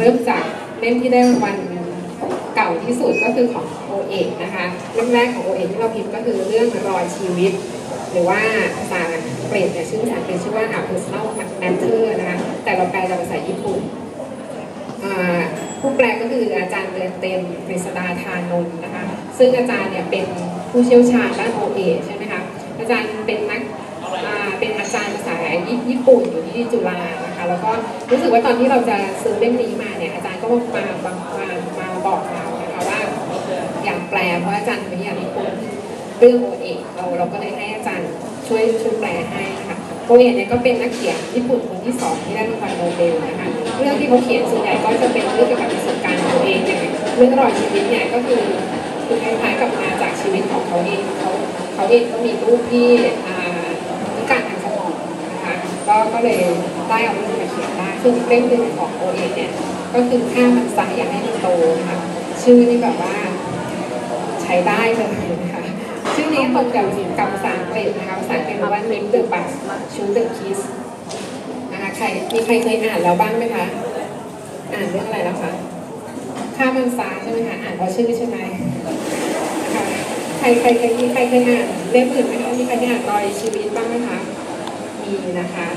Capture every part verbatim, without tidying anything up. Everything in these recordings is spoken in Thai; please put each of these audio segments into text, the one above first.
ริ่มจากเล่มที่ได้รางวัลเก่าที่สุดก็คือของโอเอกนะคะเล่มแรกของโอเอกที่เราพิมพ์ก็คือเรื่องรอยชีวิตหรือว่าภาษาอังกฤษเนี่ยชื่อภาษาอังกฤษชื่อว่า A Personal Matter นะคะแต่เราแปลจากภาษาญี่ปุ่นผู้แปลก็คืออาจารย์เรือนเต็มกฤษดาธานนท์นะคะซึ่งอาจารย์เนี่ยเป็นผู้เชี่ยวชาญด้านโอเอใช่ไหมคะอาจารย์เป็นนักเป็นอาจารย์ภาษาญี่ปุ่นอยู่ที่จุฬานะคะแล้วก็รู้สึกว่าตอนที่เราจะซื้อเล่มนี้มาเนี่ยอาจารย์ก็มามามามาบอกเรานะคะว่าอยากแปลเพราะอาจารย์เป็นอย่างญี่ปุ่นเรื่องโอเอเราเราก็เลยให้อาจารย์ช่วยช่วยแปลให้นะคะโอเอเนี่ยก็เป็นนักเขียนญี่ปุ่นคนที่สองที่ได้รางวัลโนเบลนะคะเรื่องที่เขาเขียนส่วนใหญ่ก็จะเป็นเรื่องเกี่ยวกับประสบการณ์ของตัวเองอย่างเรื่องรอยชีวิตเนี่ยก็คือคือคล้ายๆกับมาจากชีวิตของเขาเองเขาเขาเองก็มีลูกที่พิการทางสมองนะคะก็ก็เลยได้เอาเรื่องมาเขียนได้ซึ่งเล่มหนึ่งของโอเอเนี่ยก็คือฆ่ามันซะอย่าให้มันโตนะคะชื่อนี่แบบว่าใช้ได้เลยนะคะชื่อนี้ตรงกับกับภาษาอังกฤษนะคะภาษาอังกฤษว่า Name the Bus Shoot the Kiss นะคะใครมีใครเคยอ่านแล้วบ้างไหมคะอ่านเรื่องอะไรแล้วคะฆ่ามันซะใช่ไหมคะอ่านเพราะชื่อใช่ไหมนะคะใครใครใครมีใครเคยอ่านเล่มอื่นไหมคะมีใครอ่านรอยชีวิตบ้างไหมคะมีนะคะ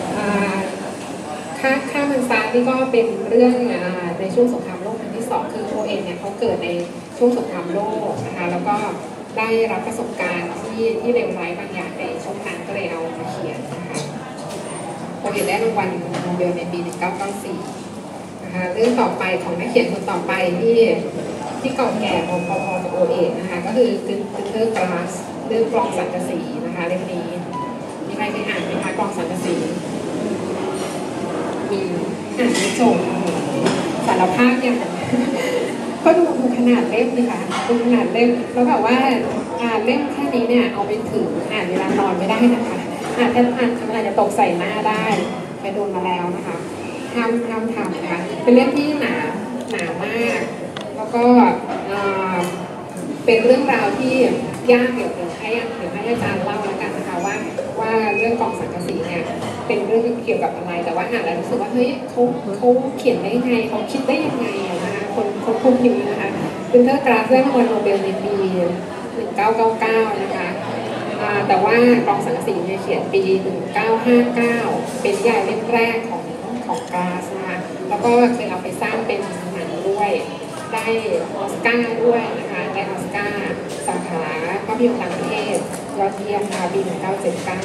ฆ่าฆ่ามันซะนี่ก็เป็นเรื่องในช่วงสงครามโลกครั้งที่สองคือโอเอ็นเนี่ยเขาเกิดในช่วงสงครามโลกนะคะแล้วก็ได้รับประสบการณ์ที่ที่เลวร้ายบางอย่างในช่วงนั้นก็เลยเอามาเขียนนะคะโอเอ็นได้รางวัลโนเบลในปีหนึ่งเก้าเก้าสี่นะคะเรื่องต่อไปของนักเขียนคนต่อไปที่ที่เก่าแก่พอๆกับโอเอ็นนะคะก็คือคือเรื่องกลาสเรื่องกลองสังกะสีนะคะเล่มนี้มีใครเคยอ่านไหมคะกลองสังกะสีมีอ่านไม่จบสารภาพอย่างก็ดูดูขนาดเล่มเลยค่ะดูขนาดเล่มแล้วแบบว่าอ่านเล่มแค่นี้เนี่ยเอาไปถืออ่านเวลานอนไม่ได้นะคะอ่านแค่อ่านอาจจะตกใส่หน้าได้ไปโดนมาแล้วนะคะห้ามห้ามทำนะคะเป็นเล่มที่หนาหนามากแล้วก็เป็นเรื่องราวที่ยากเดี๋ยวเดี๋ยวให้เดี๋ยวให้อาจารย์เล่าแล้วกันนะคะว่าว่าเรื่องกองสังกะสีเนี่ยเป็นเรื่องเกี่ยวกับอะไรแต่ว่าอ่านแล้วรู้สึกว่าเฮ้ยเขาเขาเขียนได้ยังไงเขาคิดได้ยังไงนะคะคนคนพูดพิมพ์นะคะวินเทอร์กราฟได้รางวัลโนเบลในปีหนึ่งเก้าเก้าเก้านะคะแต่ว่ากองสังกะสีเนี่ยเขียนปีหนึ่งเก้าห้าเก้าเป็นนิยายเล่มแรกของของกราฟนะคะแล้วก็เคยเอาไปสร้างเป็นหนังด้วยได้ออสการ์ด้วยนะคะได้ออสการ์สาขาภาพยนตร์ต่างประเทศยอดเยี่ยมค่ะปีหนึ่งเก้าเจ็ดเก้า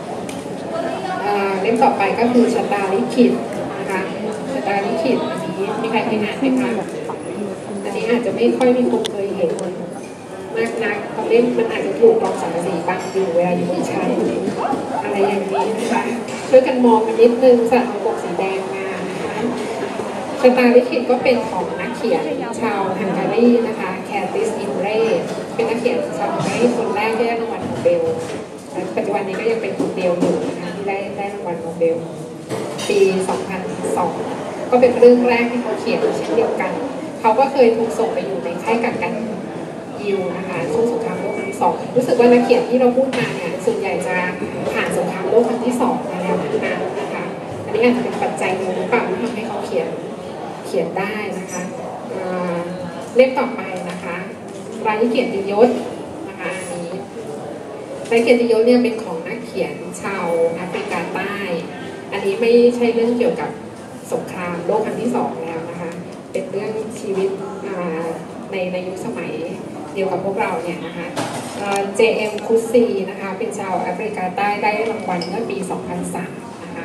เล่มต่อไปก็คือชะตาลิขิตนะคะชะตาลิขิตอันนี้มีใครเคยอ่านไหมคะอันนี้อาจจะไม่ค่อยมีคนเคยเห็นมากนักเพราะเล่มมันอาจจะถูกกองสังกะสีบังอยู่เวลาอยู่บนชั้นอะไรอย่างนี้นะคะช่วยกันมองกันนิดนึงใส่ปกสีแดงมานะคะชะตาลิขิตก็เป็นของนักเขียนชาวฮังการีนะคะแคติสอินเร่เป็นนักเขียนชาวฮังการีคนแรกที่ได้รางวัลโนเบลปัจจุบันนี้ก็ยังเป็นคนเดียวอยู่นะคะที่ได้ได้รางวัลโนเบลปีสองพันสองก็เป็นเรื่องแรกที่เขาเขียนเช่นเดียวกันเขาก็เคยถูกส่งไปอยู่ในค่ายกักกันยิวนะคะช่วงสงครามโลกครั้งที่สองรู้สึกว่านักเขียนที่เราพูดมาเนี่ยส่วนใหญ่จะผ่านสงครามโลกครั้งที่สองมาแล้วทั้งนั้นนะคะอันนี้อาจจะเป็นปัจจัยหนึ่งหรือเปล่าที่ทำให้เขาเขียนเขียนได้นะคะเล่มต่อไปนะคะไร้เกียรติยศนะคะอันนี้ไร้เกียรติยศเนี่ยเป็นของนักเขียนชาวแอฟริกาใต้อันนี้ไม่ใช่เรื่องเกี่ยวกับสงครามโลกครั้งที่สองแล้วนะคะเป็นเรื่องชีวิตในในยุคสมัยเดียวกับพวกเราเนี่ยนะคะ เจ เอ็ม คุซซีนะคะเป็นชาวแอฟริกาใต้ได้รางวัลเมื่อปีสองพันสามนะคะ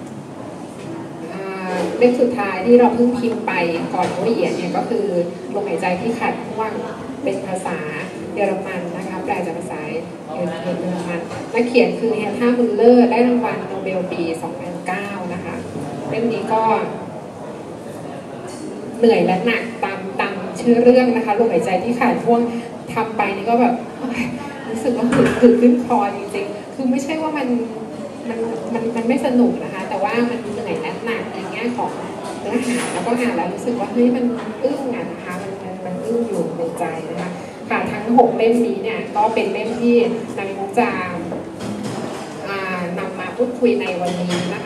เล่มสุดท้ายที่เราเพิ่งพิมพ์ไปก่อนโอเอียนเนี่ยก็คือลมหายใจที่ขาดห่วงเป็นภาษาเยอรมันนะคะแปลจากภาษาเยอรมันนักเขียนคือแฮนท่ามุลเลอร์ได้รางวัลโนเบลปีสองพันเก้านะคะเล่มนี้ก็เหนื่อยและหนักตามตามชื่อเรื่องนะคะลมหายใจที่ขาดห่วงทำไปนี่ก็แบบรู้สึกว่าหืดหืดขึ้นคอจริงๆคือไม่ใช่ว่ามันมันมันมันไม่สนุกนะคะแต่ว่ามันเหนื่อยและหนักในแง่ของเนื้อหาแล้วก็อ่านแล้วรู้สึกว่าเฮ้ยมันอึ้งอ่ะนะคะมันมันมันอึ้งอยู่ในใจนะคะค่ะทั้งหกเล่มนี้เนี่ยก็เป็นเล่มที่นายมุกจะนำมาพูดคุยในวันนี้นะคะ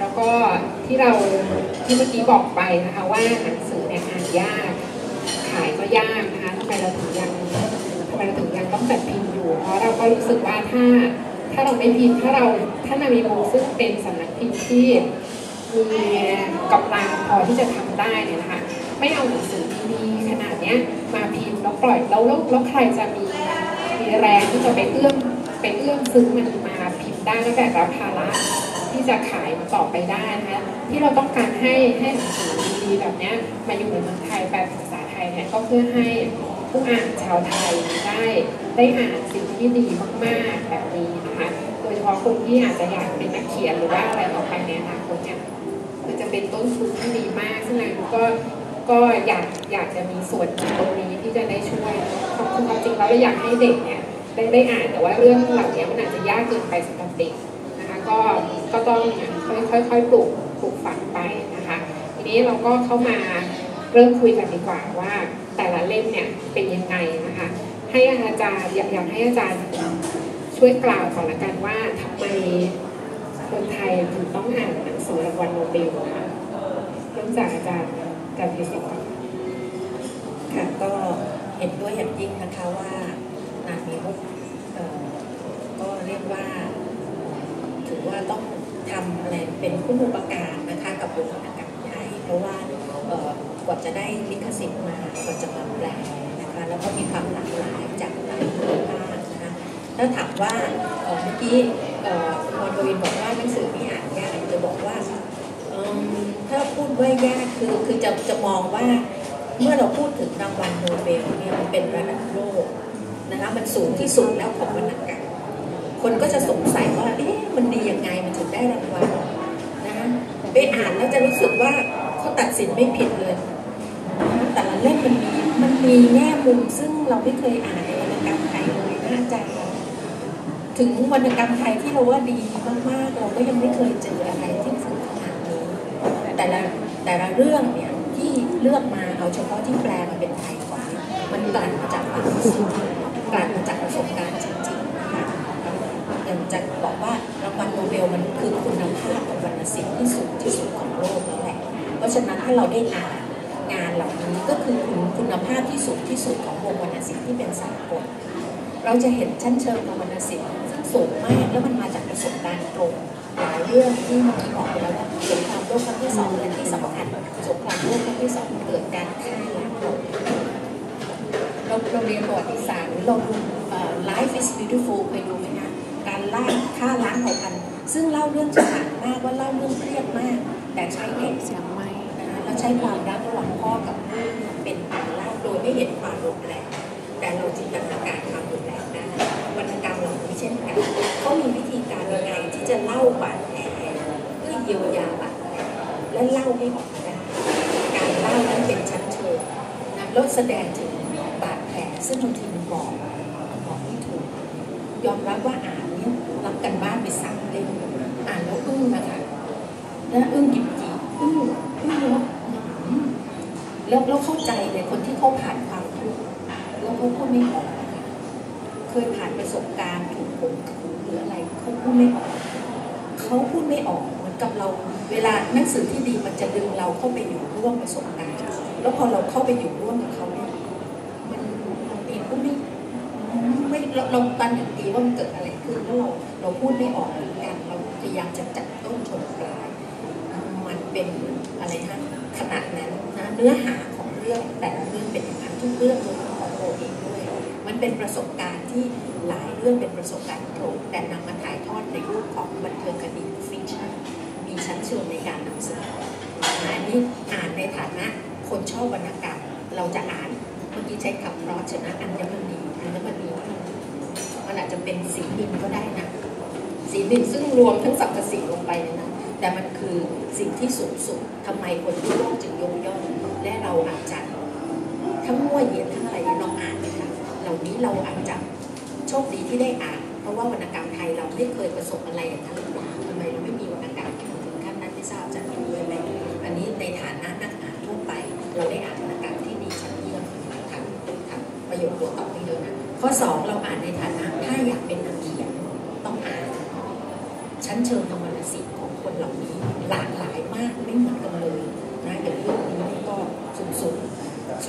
แล้วก็ที่เราที่เมื่อกี้บอกไปนะคะว่าหนังสือเนี่ยอ่านยากขายก็ยากนะคะทำไมเราถึงยังทำไมเราถึงยังต้องจัดพิมพ์อยู่เพราะเราก็รู้สึกว่าถ้าถ้าเราไม่พิมพ์ถ้าเราถ้านามีบูซึ่งเป็นสำนักพิมพ์ที่มีกำลังพอที่จะทำได้เนี่ยนะคะไม่เอาหนังสือดีๆขนาดนี้มาพิมพ์แล้วปล่อยแล้วแล้วใครจะมีมีแรงที่จะไปเอื้อมไปเอื้อมซื้อมันมาพิมพ์ได้และแบกรับภาระที่จะขายมันต่อไปได้นะคะที่เราต้องการให้ให้หนังสือดีๆแบบนี้มาอยู่ในเมืองไทยแปลภาษาไทยเนี่ยก็เพื่อให้ผู้อ่านชาวไทยได้ได้อ่านสิ่งที่ดีมากๆแบบนี้นะคะโดยเฉพาะคนที่อาจจะอยากเป็นนักเขียนหรือว่าอะไรต่อไปในอนาคตเนี่ยมันจะเป็นต้นทุนที่ดีมากซึ่งเราก็ก็อยากอยากจะมีส่วนตรงนี้ที่จะได้ช่วยความจริงแล้วเราอยากให้เด็กเนี่ยได้ได้อ่านแต่ว่าเรื่องเหล่านี้มันอาจจะยากเกินไปสำหรับเด็กนะคะก็ก็ต้องค่อยๆค่อยๆปลูกปลูกฝังไปนะคะทีนี้เราก็เข้ามาเริ่มคุยกันดีกว่าว่าแต่ละเล่มเนี่ยเป็นยังไงนะคะให้อาจารย์อยากอยากให้อาจารย์ช่วยกล่าวก่อนละกันว่าทำไมคนไทยถึงต้องอ่านหนังสือรางวัลโนเบลนะคะเริ่มจากอาจารย์การพิสิทธิ์ก่อนค่ะก็เห็นด้วยอย่างยิ่งนะคะว่านามีมุกก็เรียกว่าถือว่าต้องทำอะไรเป็นผู้อุปการนะคะกับวงวรรณกรรมไทยเพราะว่ากว่าจะได้ลิขสิทธิ์มากว่าจะมาแปลนะคะแล้วก็มีความหลากหลายจากหลายภูมิภาคนะคะแล้วถามว่าเมื่อกี้คุณวรรณวินบอกว่าหนังสือนี้อ่านยากจะบอกว่าถ้าพูดว่ายากคือคือจะจะมองว่าเมื่อเราพูดถึงรางวัลโนเบลเนี่ยมันเป็นระดับโลกนะคะมันสูงที่สุดแล้วของวรรณกรรมคนก็จะสงสัยว่าเอ๊ะมันดียังไงมันถึงได้รางวัลนะคะไปอ่านแล้วจะรู้สึกว่าเขาตัดสินไม่ผิดเลยแต่ละเล่มมันมีมันมีแง่มุมซึ่งเราไม่เคยอ่านในวรรณกรรมไทยเลยนะอาจารย์ถึงวรรณกรรมไทยที่เราว่าดีมากๆเราก็ยังไม่เคยเจออะไรที่ถึงขนาดนี้แต่ละแต่ละเรื่องเนี่ยที่เลือกมาเอาเฉพาะที่แปลมาเป็นไทยก่อนมันกลั่นมาจากความรู้สึกกลั่นมาจากประสบการณ์จริงๆนะคะอย่างจะบอกว่ารางวัลโนเบลมันคือคุณภาพของวรรณศิลป์ที่สูงที่สุดของโลกแล้วแหละเพราะฉะนั้นถ้าเราได้อ่านงานเหล่านี้ก็คือคุณคุณภาพที่สูงที่สุดของวงวรรณศิลป์ที่เป็นสากลเราจะเห็นชั้นเชิงของวรรณศิลป์ซึ่งสูงมากแล้วมันมาจากประสบการณ์ตรงหลายเรื่องที่เมื่อกี้บอกไปแล้วว่าสงครามโลกครั้งที่สองและที่สำคัญสงครามโลกครั้งที่สองเกิดการฆ่าล้างโลกเราเราเรียนประวัติศาสตร์หรือเราดู Life is Beautiful เคยดูไหมคะการล่าฆ่าล้างเผ่าพันธุ์ซึ่งเล่าเรื่องฉลาดมากว่าเล่าเรื่องเครียดมากแต่ใช้เหตุผลนะคะแล้วใช้ความรักระหว่างพ่อกับลูกเป็นการเล่าโดยไม่เห็นความรุนแรงแต่เราจินตนาการความรุนแรงได้วรรณกรรมเหล่านี้เช่นกันเขามีวิธีการยังไงที่จะเล่าบาดแผลเพื่อเยียวยาบาดแผลและเล่าให้ออกมาได้การเล่านั้นเป็นชั้นเชิงนะแล้วแสดงถึงบาดแผลซึ่งบางทีมันบอกบอกไม่ถูกยอมรับว่าอ่านเนี่ยรับกันบ้านไปสามเล่มอ่านแล้วอึ้งนะคะแล้วอึ้งหยิบจีอึ้งอึ้งแล้วแล้วแล้วเข้าใจเลยคนที่เขาผ่านความทุกข์แล้วเขาพูดไม่ออกเคยผ่านประสบการณ์ถูกข่มขืนหรืออะไรเขาพูดไม่ออกเขาพูดไม่ออกเหมือนกับเราเวลาหนังสือที่ดีมันจะดึงเราเข้าไปอยู่ร่วมประสบการณ์แล้วพอเราเข้าไปอยู่ร่วมกับเขาเนี่ยมันบางทีก็ไม่ไม่เราเราตันถึงดีว่ามันเกิดอะไรขึ้นแล้วเราเราพูดไม่ออกเหมือนกันเราพยายามจะจับต้นชนปลายมันเป็นอะไรฮะขนาดนั้นนะเนื้อหาของเรื่องแต่ละเรื่องเป็นอย่างนั้นทุกเรื่องเลยของโอเองด้วยมันเป็นประสบการณ์ที่หลายเรื่องเป็นประสบการณ์ตรงแต่นำมาถ่ายทอดในรูปของบันเทิงคดีฟิกชั่นมีชั้นเชิงในการนำเสนออันนี้อ่านในฐานะคนชอบวรรณกรรมเราจะอ่านเมื่อกี้ใช้คำเพราะชนะอัญมณีอัญมณีมันอาจจะเป็นสีดินก็ได้นะสีดินซึ่งรวมทั้งสรรพสิ่งลงไปนะแต่มันคือสิ่งที่สูงสุดทำไมคนทั่วโลกจึงยกย่องและเราอาจจะทั้งมั่วเหยียดทั้งอะไรลองอ่านนะคะเหล่านี้เราอาจจะโชคดีที่ได้อ่านเพราะว่าวรรณกรรมไทยเราไม่เคยประสบอะไรอย่างนั้นหรือเปล่าทำไมเราไม่มีวรรณกรรมถึงขั้นนั้นไม่ทราบจะเห็นด้วยไหมอันนี้ในฐานะนักอ่านทั่วไปเราได้อ่านวรรณกรรมที่ดีชั้นเยี่ยมทำทำประโยชน์ตัวต่อไปเลยนะข้อสองเราอ่านในฐานะถ้าอยากเป็นนักเขียนต้องอ่านชั้นเชิงทางวรรณศิลป์ของคนเหล่านี้หลา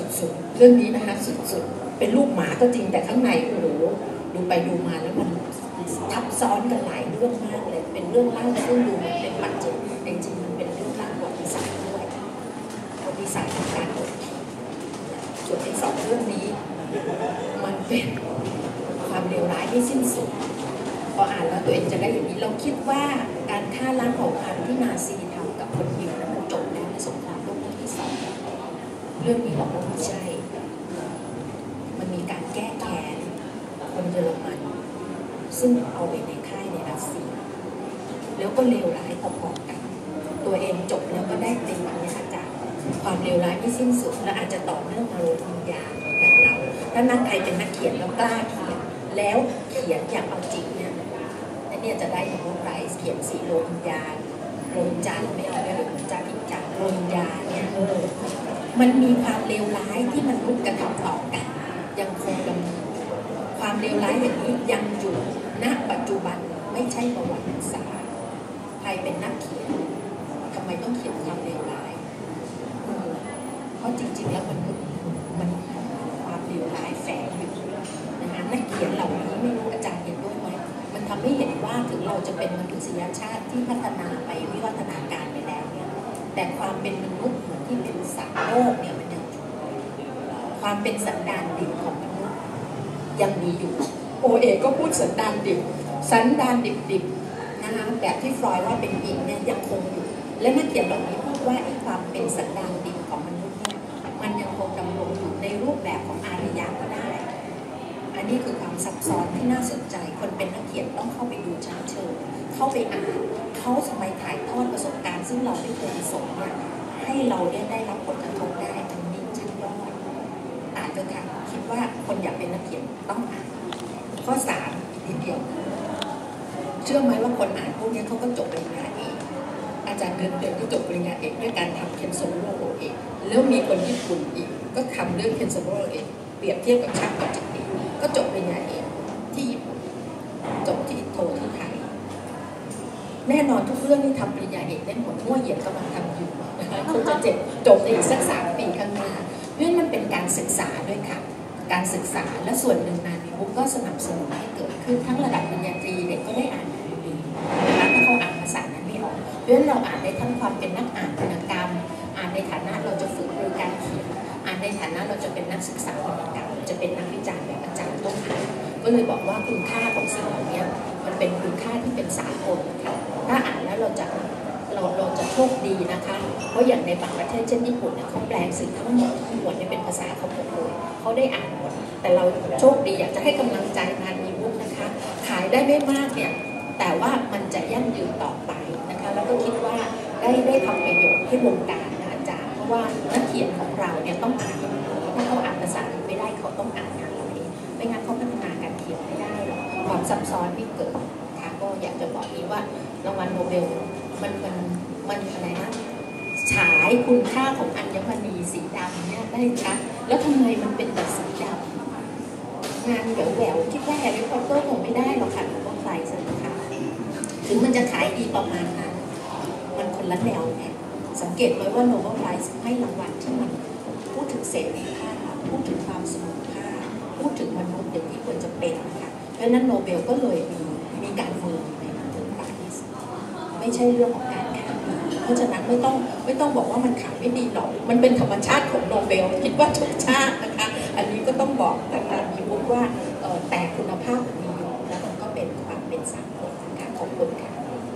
สุดๆเรื่องนี้นะคะสุดๆเป็นลูกหมาก็จริงแต่ข้างในโอ้โหดูไปดูมาแล้วมันทับซ้อนกันหลายเรื่องมากเลยเป็นเรื่องเล่าซึ่งดูมันเป็นปัจเจกแต่จริงๆมันเป็นเรื่องเล่าประวัติศาสตร์ด้วยประวัติศาสตร์ของการอดทนส่วนที่สองเรื่องนี้มันเป็นความเลวร้ายไม่สิ้นสุดพออ่านแล้วตัวเองจะได้อย่างนี้เราคิดว่าการฆ่าล้างเผ่าพันธุ์ที่นาซีทำกับคนยิวนั้นมันจบแล้วในสงครามโลกครั้งที่สองเรื่องนี้บอกว่าไม่ใช่มันมีการแก้แค้นคนเยอรมันซึ่งเอาไปในค่ายในรัสเซียแล้วก็เลวร้ายพอๆกันตัวเองจบแล้วก็ได้เป็นอย่างนี้อาจารย์ความเลวร้ายไม่สิ้นสุดและอาจจะต่อเนื่องมาโรฮิงญาอย่างเราถ้านักใครเป็นนักเขียนแล้วกล้าเขียนแล้วเขียนอย่างเอาจริงเนี่ยอันนี้จะได้โนเบลไพรส์เขียนสีโรฮิงญาโรฮิงญาไม่เอาได้หรือจาพิจารโรฮิงญาเนี่ยเออมันมีความเลวร้ายที่มันลุกกระทำต่อกันยังคงดำเนินความเลวร้ายอย่างนี้ยังอยู่ณปัจจุบันไม่ใช่ประวัติศาสตร์ใครเป็นนักเขียนทำไมต้องเขียนความเลวร้ายเพราะจริงๆแล้วมันมันความเลวร้ายแฝงอยู่นะคะนักเขียนเหล่านี้ไม่รู้อาจารย์เห็นด้วยไหมมันทำให้เห็นว่าถึงเราจะเป็นมนุษยชาติที่พัฒนาไปวิวัฒนาการไปแล้วเนี่ยแต่ความเป็นมนุษย์เหมือนที่เป็นสัตว์โลกเนี่ยมันยังความเป็นสันดานดิบของมนุษย์ยังมีอยู่โอเอก็พูดสันดานดิบสันดานดิบๆนะคะแบบที่ฟรอยด์ว่าเป็นอินเนี่ยยังคงอยู่และนักเขียนเหล่านี้พูดว่าไอ้ความเป็นสันดานดิบของมนุษย์เนี่ยมันยังคงดำรงอยู่ในรูปแบบของอารยะก็ได้อันนี้คือความซับซ้อนที่น่าสนใจคนเป็นนักเขียนต้องเข้าไปดูชั้นเชิงเข้าไปอ่านเขาสมัยถ่ายทอดประสบการณ์ซึ่งเราไม่เคยส่งเนี่ยให้เราเนี่ยได้รับผลกระทบได้อันนี้ชั้นยอดอ่านเถอะค่ะคิดว่าคนอยากเป็นนักเขียนต้องอ่านข้อสามทีเดียวเชื่อไหมว่าคนอ่านพวกนี้เขาก็จบปริญญาเอกอาจารย์เดินเดินก็จบปริญญาเอกด้วยการทำเคนโซโร่โอเอกแล้วมีคนญี่ปุ่นอีกก็ทำเรื่องเคนโซโร่เอกเปรียบเทียบกับช่างกับจิตติก็จบปริญญาเอกที่ญี่ปุ่นจบที่โทที่ไทยแน่นอนทุกเรื่องที่ทำปริญญาเอกได้หมดมั่วเหยียดกำลังทำอยู่นะคะคงจะเจ็บจบในอีกสักสามปีข้างหน้าเพราะฉะนั้นมันเป็นการศึกษาด้วยค่ะการศึกษาและส่วนหนึ่งนานีบุ๊กก็สนับสนุนให้เกิดขึ้นทั้งระดับปริญญาตรีเด็กก็ได้อ่านอยู่ดีนะคะถ้าเขาอ่านภาษานั้นไม่ออกเพราะฉะนั้นเราอ่านได้ทั้งความเป็นนักอ่านวรรณกรรมอ่านในฐานะเราจะฝึกโดยการเขียนอ่านในฐานะเราจะเป็นนักศึกษาวรรณกรรมจะเป็นนักวิจารณ์แบบอาจารย์ต้องอ่านก็เลยบอกว่าคุณค่าของสิ่งเหล่านี้มันเป็นคุณค่าที่เป็นสากลค่ะถ้าอ่านแล้วเราจะเราเราจะโชคดีนะคะเพราะอย่างในบางประเทศเช่นญี่ปุ่นเนี่ยเขาแปลสื่อทั้งหมดทั้งหมดเนี่ยเป็นภาษาเขาหมดเลยเขาได้อ่านหมดแต่เราโชคดีอยากจะให้กำลังใจงานมีบุ๊กนะคะขายได้ไม่มากเนี่ยแต่ว่ามันจะยั่งยืนต่อไปนะคะแล้วก็คิดว่าได้ได้ทำประโยชน์ให้วงการนะอาจารย์เพราะว่านักเขียนของเราเนี่ยต้องอ่านถ้าเขาอ่านภาษาอื่นไม่ได้เขาต้องอ่านงานเราเองไม่งั้นเขาพัฒนาการเขียนไม่ได้หรอกความซับซ้อนไม่เกิดค่ะก็อยากจะบอกนี้ว่ารางวัลโนเบลมันมันมันอะไรนะฉายคุณค่าของอัญมณีสีดำเนี่ยได้ชัดแล้วทำไมมันเป็นแต่สีดำงานแหววๆคิดว่าแฮร์รี่พอตเตอร์คงไม่ได้หรอกค่ะหรือว่าใครสักค่ะถึงมันจะขายดีประมาณนั้นมันคนละแนวไงสังเกตไหมว่าโนเบลไพรส์ให้รางวัลที่มันพูดถึงเสรีภาพพูดถึงความสมดุลภาพพูดถึงมนุษย์อย่างที่ควรจะเป็นนะคะเพราะนั้นโนเบลก็เลยมีมีการเมืองในนั้นถึงปารีสไม่ใช่เรื่องของการขายเพราะฉะนั้นไม่ต้องไม่ต้องบอกว่ามันขายไม่ดีหรอกมันเป็นธรรมชาติของโนเบลคิดว่าทุกชาตินะคะอันนี้ก็ต้องบอกทางการมีบุ๊กว่าแต่คุณภาพมันมีอยู่แล้วมันก็เป็นความเป็นสากลนะคะขอบคุณค่ะ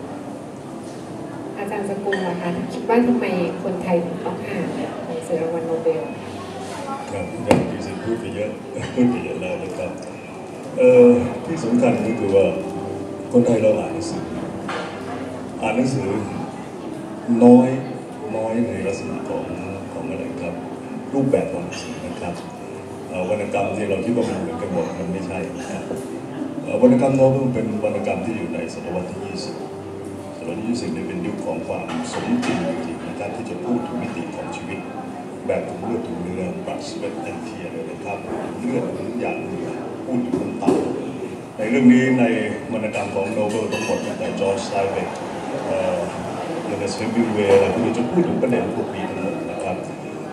อาจารย์สกุลนะคะคิดว่าทำไมคนไทยถึงต้องอ่านหนังสือรางวัลโนเบลครับอย่างที่สิพูดไปเยอะพูดไปเยอะแล้วนะครับเอ่อที่สำคัญก็คือว่าคนไทยเราอ่านหนังสืออ่านหนังสือน้อยน้อยในลักษณะของของอะไรครับรูปแบบของหนังสือนะครับวรรณกรรมที่เราคิดว่ามันเหมือนกันหมดมันไม่ใช่นะครับวรรณกรรมโน้ตเป็นวรรณกรรมที่อยู่ในศตวรรษที่ยี่สิบศตวรรษที่ยี่สิบเนี่ยเป็นยุคของความสมจริงจริงนะครับที่จะพูดถึงมิติของชีวิตแบบถึงเลือดถึงเนื้อปรัชญาแอนเทียเลยนะครับเลือดถึงอย่างเหนือพูดถึงน้ำตาในเรื่องนี้ในวรรณกรรมของโนเบลทั้งหมดตั้งแต่จอร์จไซเบกเอเนสต์ เฮมิงเวย์อะไรพวกนี้จะพูดถึงประเด็นพวกนี้ทั้งหมดนะครับ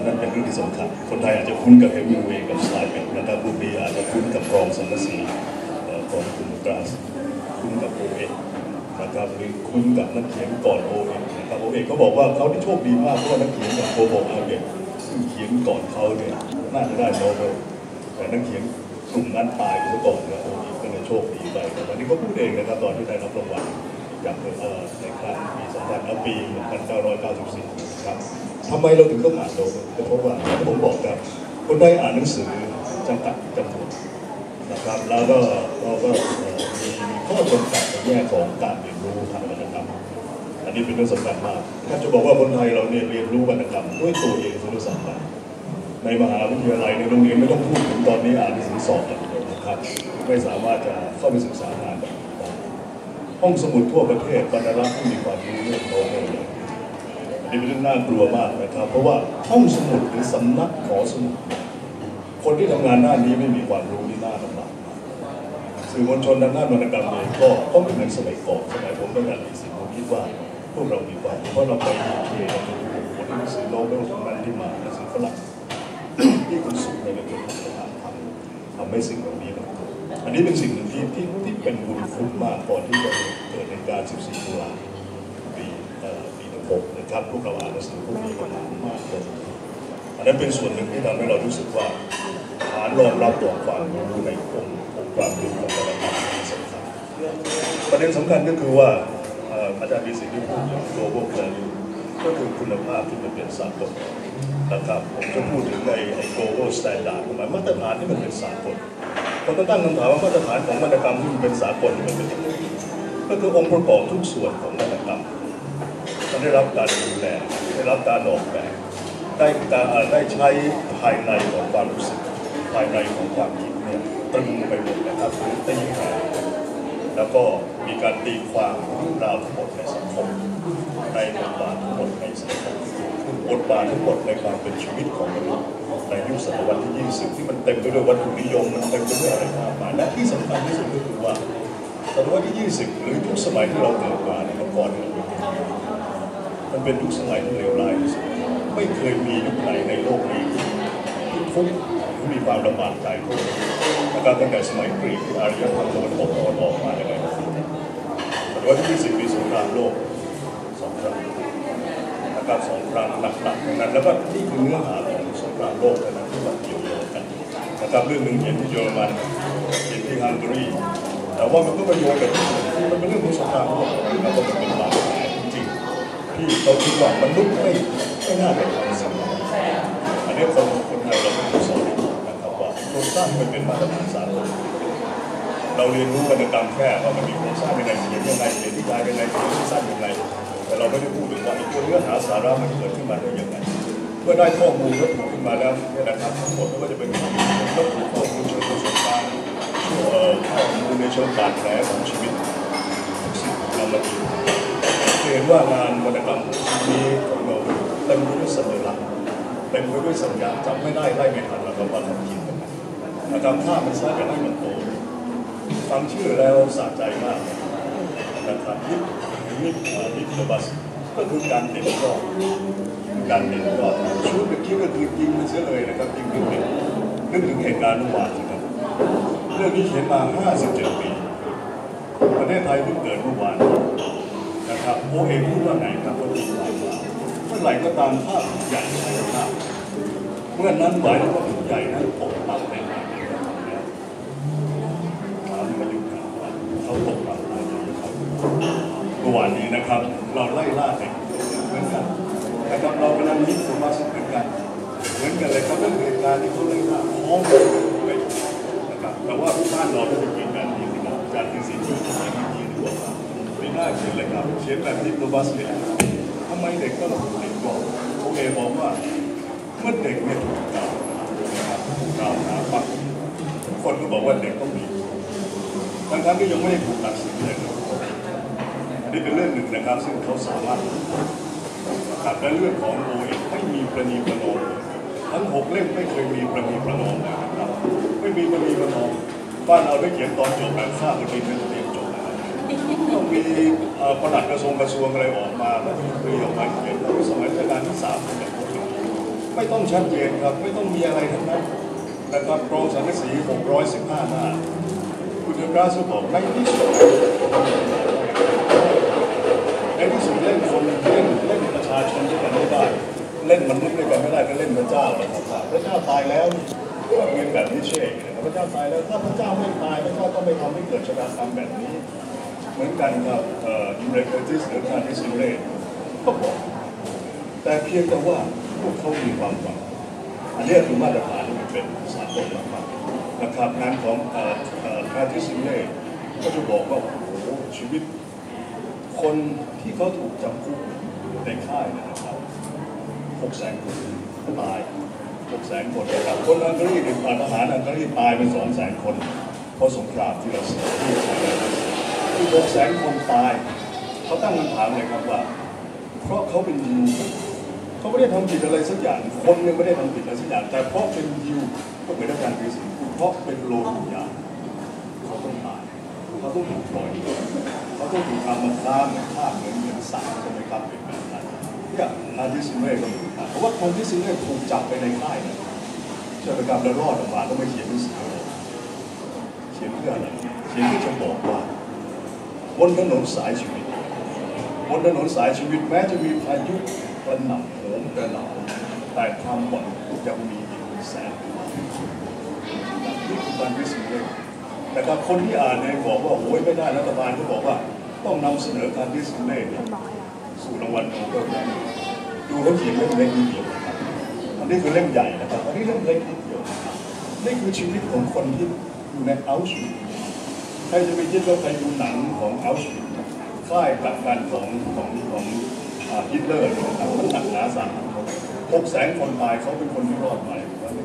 นั่นเป็นเรื่องที่สำคัญคนไทยอาจจะคุ้นกับเฮมิงเวย์กับสไลด์เป็นนะครับผู้ดีอาจจะคุ้นกับกรองสังกะสีของคุณกราสคุ้นกับโอเอนะครับหรือคุ้นกับนักเขียนก่อนโอเอนะครับโอเอเขาบอกว่าเขาที่โชคดีมากเพราะนักเขียนอย่างโคโบอาเบตซึ่งเขียนก่อนเขาเนี่ยน่าจะได้โนเบลแต่นักเขียนกลุ่มนั้นตายไปซะก่อนเนี่ยโอเอก็เลยโชคดีไปแต่วันนี้เขาพูดเองนะครับตอนที่ได้รับรางวัลจากเออในครั้งปีสองพันปีหนึ่งพันเก้าร้อยเก้าสิบสี่ครับทำไมเราถึงต้องอ่านโนเบลเพราะว่าที่ผมบอกครับคนได้อ่านหนังสือจำกัดจำนวนนะครับแล้วก็เราก็มีข้อจำกัดในแง่ของการเรียนรู้ทางวรรณกรรมอันนี้เป็นเรื่องสำคัญมากถ้าจะบอกว่าคนไทยเราเนี่ยเรียนรู้วรรณกรรมด้วยตัวเองซะด้วยซ้ำไปในมหาวิทยาลัยในโรงเรียนไม่ต้องพูดถึงตอนนี้อ่านหนังสือสอบกันเลยนะครับไม่สามารถจะเข้าไปศึกษางานได้ห้องสมุดทั่วประเทศบรรลักษ์ที่มีความรู้เรื่องโน้ตเลยอันนี้เป็นเรื่องน่ากลัวมากนะครับเพราะว่าห้องสมุดหรือสำนักขอสมุดคนที่ทำงานด้านนี้ไม่มีความรู้ที่น่าลำบากสื่อมวลชนทางด้านวรรณกรรมเองก็ก็เหมือนในสมัยก่อนสมัยผมเป็นการมีสิ่งผมคิดว่าพวกเรามีความเพราะเราไปเรียนเราดูหนังสือโน้ตเป็นของนั้นที่มาหนังสือฝรั่งที่คุณสุขในเรื่องของทำทำให้สิ่งเหล่านี้มันอันนี้เป็นสิ่งหนึ่งที่ที่ที่เป็นบุญคุณมากก่อนที่จะเกิดในการสิบสี่ตุลาปีปีหนึ่งหกนะครับพวกเราอ่านหนังสือพวกนี้กันมากเลยอันนั้นเป็นส่วนหนึ่งที่ทำให้เรารู้สึกว่าฐานรองรับตัวความรู้ในองค์องค์ความรู้ของวรรณกรรมสำคัญประเด็นสำคัญก็คือว่าอาจารย์มีสิ่งที่พูดถึง global value ก็คือคุณภาพที่มันเป็นสากลนะครับผมจะพูดถึงในไอ้ global standard หมายมาตรฐานที่มันเป็นสากลคนก็ตั้งคำถามว่ามาตรฐานของวรรณกรรมที่มันเป็นสากลมันเป็นยังไงก็คือองค์ประกอบทุกส่วนของวรรณกรรมมันได้รับการดูแลได้รับการออกแบบได้การได้ใช้ภายในของความรู้สึกภายในของความคิดเนี่ยตรึงไปหมดนะครับตีแผ่แล้วก็มีการตีความเรื่องราวทั้งหมดในสังคมในบทบาททั้งหมดในสังคมบทบาททั้งหมดในความเป็นชีวิตของมนุษย์ในยุคศตวรรษที่ยี่สิบที่มันเต็มไปด้วยวัตถุนิยมมันเต็มไปด้วยอะไรมากมายและที่สำคัญที่สุดก็คือว่าศตวรรษที่ยี่สิบหรือยุคสมัยที่เราเกิดมาในก่อนเนี่ยมันเป็นยุคสมัยที่เลวร้ายที่สุดไม่เคยมียุคไหนในโลกนี้ที่ทุกข์มีความลำบากใจทุกข์นะครับตั้งแต่สมัยกรีกที่อารยธรรมตะวันตกตะวันออกมาได้ไงศตวรรษที่ยี่สิบมีสงครามโลกสองครั้งนะครับสงครามหนักๆทั้งนั้นแล้วก็นี่คือเนื้อหาของสงครามโลกนะที่มันเกี่ยวโยงกันนะครับเรื่องหนึ่งเห็นที่เยอรมันเห็นที่ฮังการีแต่ว่ามันก็มาโยงกับที่มันเป็นเรื่องของสงครามโลกนะครับว่ามันเป็นบาดแผลจริงๆที่เราคิดว่ามนุษย์ไม่ไม่น่าเป็นคนสำคัญอันนี้คนคนไทยเราไม่ต้องสอนนะครับว่าโครงสร้างมันเป็นมาตรฐานสากลเราเรียนรู้วรรณกรรมแค่ว่ามันมีโครงสร้างเป็นไงเขียนยังไงเขียนนิยายเป็นไงเขียนสั้นยังไงแต่เราไม่ได้พูดถึงว่าไอ้ตัวเนื้อหาสาระมันเกิดขึ้นมาได้ยังไงเมื่อได้ข้อมูลวัตถุขึ้นมาแล้วเนี่ยนะครับทั้งหมดไม่ว่าจะเป็นวัตถุข้อมูลเชิงประสบการณ์ข้อมูลในเชิงบาดแผลของชีวิตสิ่งเรามาดูเห็นว่างานวรรณกรรมนี้ของเราเต็มไปด้วยสัญลักษณ์เต็มไปด้วยสัญญาจำไม่ได้ได้ไม่ทันแล้วก็ว่าทำกินกันนะครับภาพมันสร้างกันให้มันโตฟังชื่อแล้วสะใจมากนะครับยิบยิบยิบเดบัสก็คือการเด่นรอบการเด่นรอบชุดเมื่อกี้ก็คือยิงมันเสียเลยนะครับยิงเด่นนึกถึงเหตุการณ์เมื่อวานนะครับเรื่องนี้เขียนมาห้าสิบเจ็ดปีประเทศไทยเพิ่งเกิดเมื่อวานนะครับโอเอพูดว่าไงครับว่าดีว่าเมื่อไหร่ก็ตามภาพใหญ่ใหญ่ภาพเมื่อนั้นหมายถึงว่าใหญ่นั้นปกปักในงานนี้ถามมาอยู่กันว่าเขาปกปักอะไรเขาเมื่อวานนี้นะครับเราไล่ล่าเด็กเหมือนกันนะครับเรากำลังยิ้มตัวมาสักเหมือนกันเหมือนกันเลยครับเรื่องเหตุการณ์ที่เขาไล่ล่าพร้อมกันไปนะครับแต่ว่าบ้านเราไม่ได้เป็นแบบนี้นะครับอาจารย์ที่สิ่งที่ทำให้ดีดีกว่าไม่น่าเขียนเลยครับเขียนแบบนี้ตัวบัสเนี่ยทำไมเด็กก็ต้องเด็กบอกโอเคบอกว่าเมื่อเด็กเนี่ยถูกกล่าวนะครับถูกกล่าวหาปั๊บทุกคนก็บอกว่าเด็กต้องมีทั้งๆที่ยังไม่ได้ถูกตัดสินเลยนี่เป็นเรื่องหนึ่งนะครับซึ่งเขาสามารถตัดในเรื่องของโอเอไม่มีประนีประนอมทั้งหกเล่มไม่เคยมีประนีประนอมเลยนะครับไม่มีประนีประนอมบ้านเราได้เขียนตอนจบแบบทราบประเด็นเป็นเรียนจบนะครับต้องมีประหลัดกระทรวงกระทรวงอะไรออกมาแล้วมีออกมาเขียนแล้วสมัยรัชกาลที่สามเป็นแบบนี้ไม่ต้องชัดเจนครับไม่ต้องมีอะไรทั้งนั้นนะครับโปรสังกะสีหกร้อยสิบห้าหน้าคุณเดกราสบอกในที่สุดในที่สุดเล่นคนเล่นเล่นประชาชนด้วยกันไม่ได้เล่นมนุษย์ด้วยกันไม่ได้ก็เล่นพระเจ้าเลยครับพระเจ้าตายแล้วก็เป็นแบบนี้เช่พระเจ้าตายแล้วถ้าพระเจ้าไม่ตายพระเจ้าก็ไม่ทำให้เกิดชะตากรรมแบบนี้เหมือนกันกับอิมเรเกอร์ติสหรือการดิสซิเรตก็บอกแต่เพียงแต่ว่าพวกเขามีความหวังอันนี้คือมาตรฐานที่มันเป็นสากลมากๆนะครับงานของการดิสซิเรตก็จะบอกว่าโอ้โหชีวิตคนที่เขาถูกจำคุกในค่ายนะครับหกแสนคนตายหกแสนคนนะครับคนอังกฤษหรือทหารอังกฤษตายไปสองแสนคนเพราะสงครามที่เราเสียที่ใช้ที่หกแสนคนตายเขาตั้งคำถามเลยครับว่าเพราะเขาเป็นยิวเขาไม่ได้ทำผิดอะไรสักอย่างคนยังไม่ได้ทำผิดอะไรสักอย่างแต่เพราะเป็นยิวก็เหมือนกับการกฤษเพราะเป็นโลหิตยาเขาต้องตายเขาต้องถูกปล่อยเขาต้องถูกทำมาฆ่าเหมือนฆ่าเหมือนเหมือนสัตว์ใช่ไหมครับเป็นแบบนั้นเนี่ยอาร์ติซิเม่ก็เหมือนกันเพราะว่าคนที่ซิเม่ถูกจับไปในค่ายเนี่ยใช่ไหมครับแล้วรอดออกมาก็ไม่เขียนหนังสือเขียนเพื่ออะไรเขียนเพื่อจะบอกว่าบนถนนสายชีวิตบนถนนสายชีวิตแม้จะมีพายุกระหน่ำโหมกระหน่ำแต่ความหวังยังมีอีกแสนนี่คือการวิสิตเลยนะครับคนที่อ่านเนี่ยบอกว่าโอ้ยไม่ได้รัฐบาลก็บอกว่าต้องนำเสนอการวิสิตเลยสู่รางวัลโนเบลดูเขาเขียนเล่มเล็กนิดเดียวนะครับอันนี้คือเล่มใหญ่นะครับอันนี้เล่มเล็กนิดเดียวนี่คือชีวิตของคนที่อยู่ในอัลชวิทใครจะไปคิดว่าใครดูหนังของอัลชวิทค่ายกักกันของของของฮิตเลอร์นะครับมันหนักหนาสาหัสหกแสนคนตายเขาเป็นคนที่รอดมา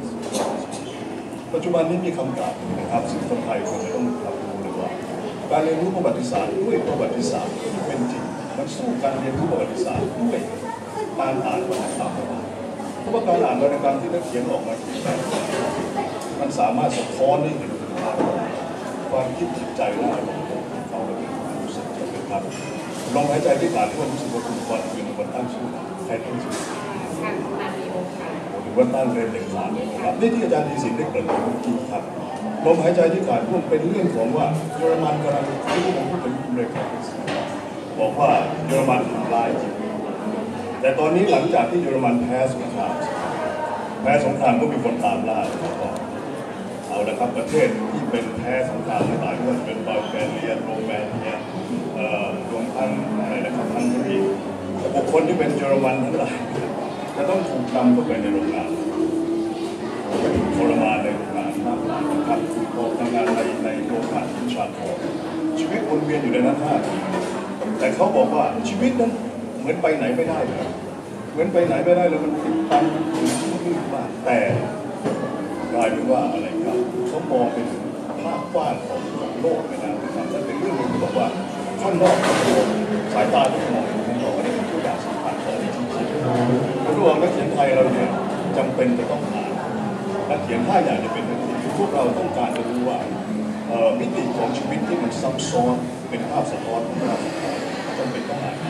ปัจจุบันนี้มีคำกล่าวนะครับซึ่งคนไทยควรจะต้องรับรู้เลยว่าการเรียนรู้ประวัติศาสตร์ด้วยประวัติศาสตร์ที่เป็นจริงมันสู้การเรียนรู้ประวัติศาสตร์ด้วยการอ่านวรรณกรรมเพราะว่าการอ่านวรรณกรรมที่นักเขียนออกมามันสามารถสะท้อนให้เห็นความคิดจิตใจและอารมณ์ของเขาและรู้สึกจะเป็นครับลองหายใจที่ผ่านทั่วรู้สึกว่าคุณควรเป็นคนตั้งชื่อใครตั้งชื่อค่ะนาลีองค์ค่ะหรือว่าตั้งเรียนเด็กขาดเลยครับนี่ที่อาจารย์ดีสินได้เกิดขึ้นจริงครับลมหายใจที่ขาดร่วมเป็นเรื่องของว่าเยอรมันกำลังที่ผมพูดถึงคุณเลยครับบอกว่าเยอรมันทำลายจริงแต่ตอนนี้หลังจากที่เยอรมันแพ้สงครามแพ้สงครามก็มีคนตามล่าเอาละครับประเทศที่เป็นแพ้สงครามหลายว่าเป็นบัลแกเรียโรมาเนียรวมทั้งอะไรนะครับฮังการีบุคคลที่เป็นเยอรมันทั้งหลายจะต้องถูกนำเข้าไปในโรงงานถูกทรมานในโรงงานมากมายนะครับถูกทำงานในในโรงงานวิชาการชีวิตวนเวียนอยู่ในนั้นห้าปีแต่เขาบอกว่าชีวิตนั้นเหมือนไปไหนไม่ได้เลยเหมือนไปไหนไม่ได้เลยมันติดตันอยู่ที่นี่มากแต่กลายเป็นว่าอะไรครับเขามองไปถึงภาพกว้างของโลกไปแล้วนะครับนั่นเป็นเรื่องหนึ่งที่บอกว่าข้างนอกสายตาที่มองข้างนอกนี่เป็นตัวอย่างสำคัญของจริงๆระหว่างนักเขียนไทยเราเนี่ยจำเป็นจะต้องอ่านนักเขียนท่าอย่างจะเป็นนักเขียนพวกเราต้องการจะรู้ว่ามิติของชีวิตที่มันซับซ้อนเป็นภาพสะท้อนของเราจำเป็นต้องอ่าน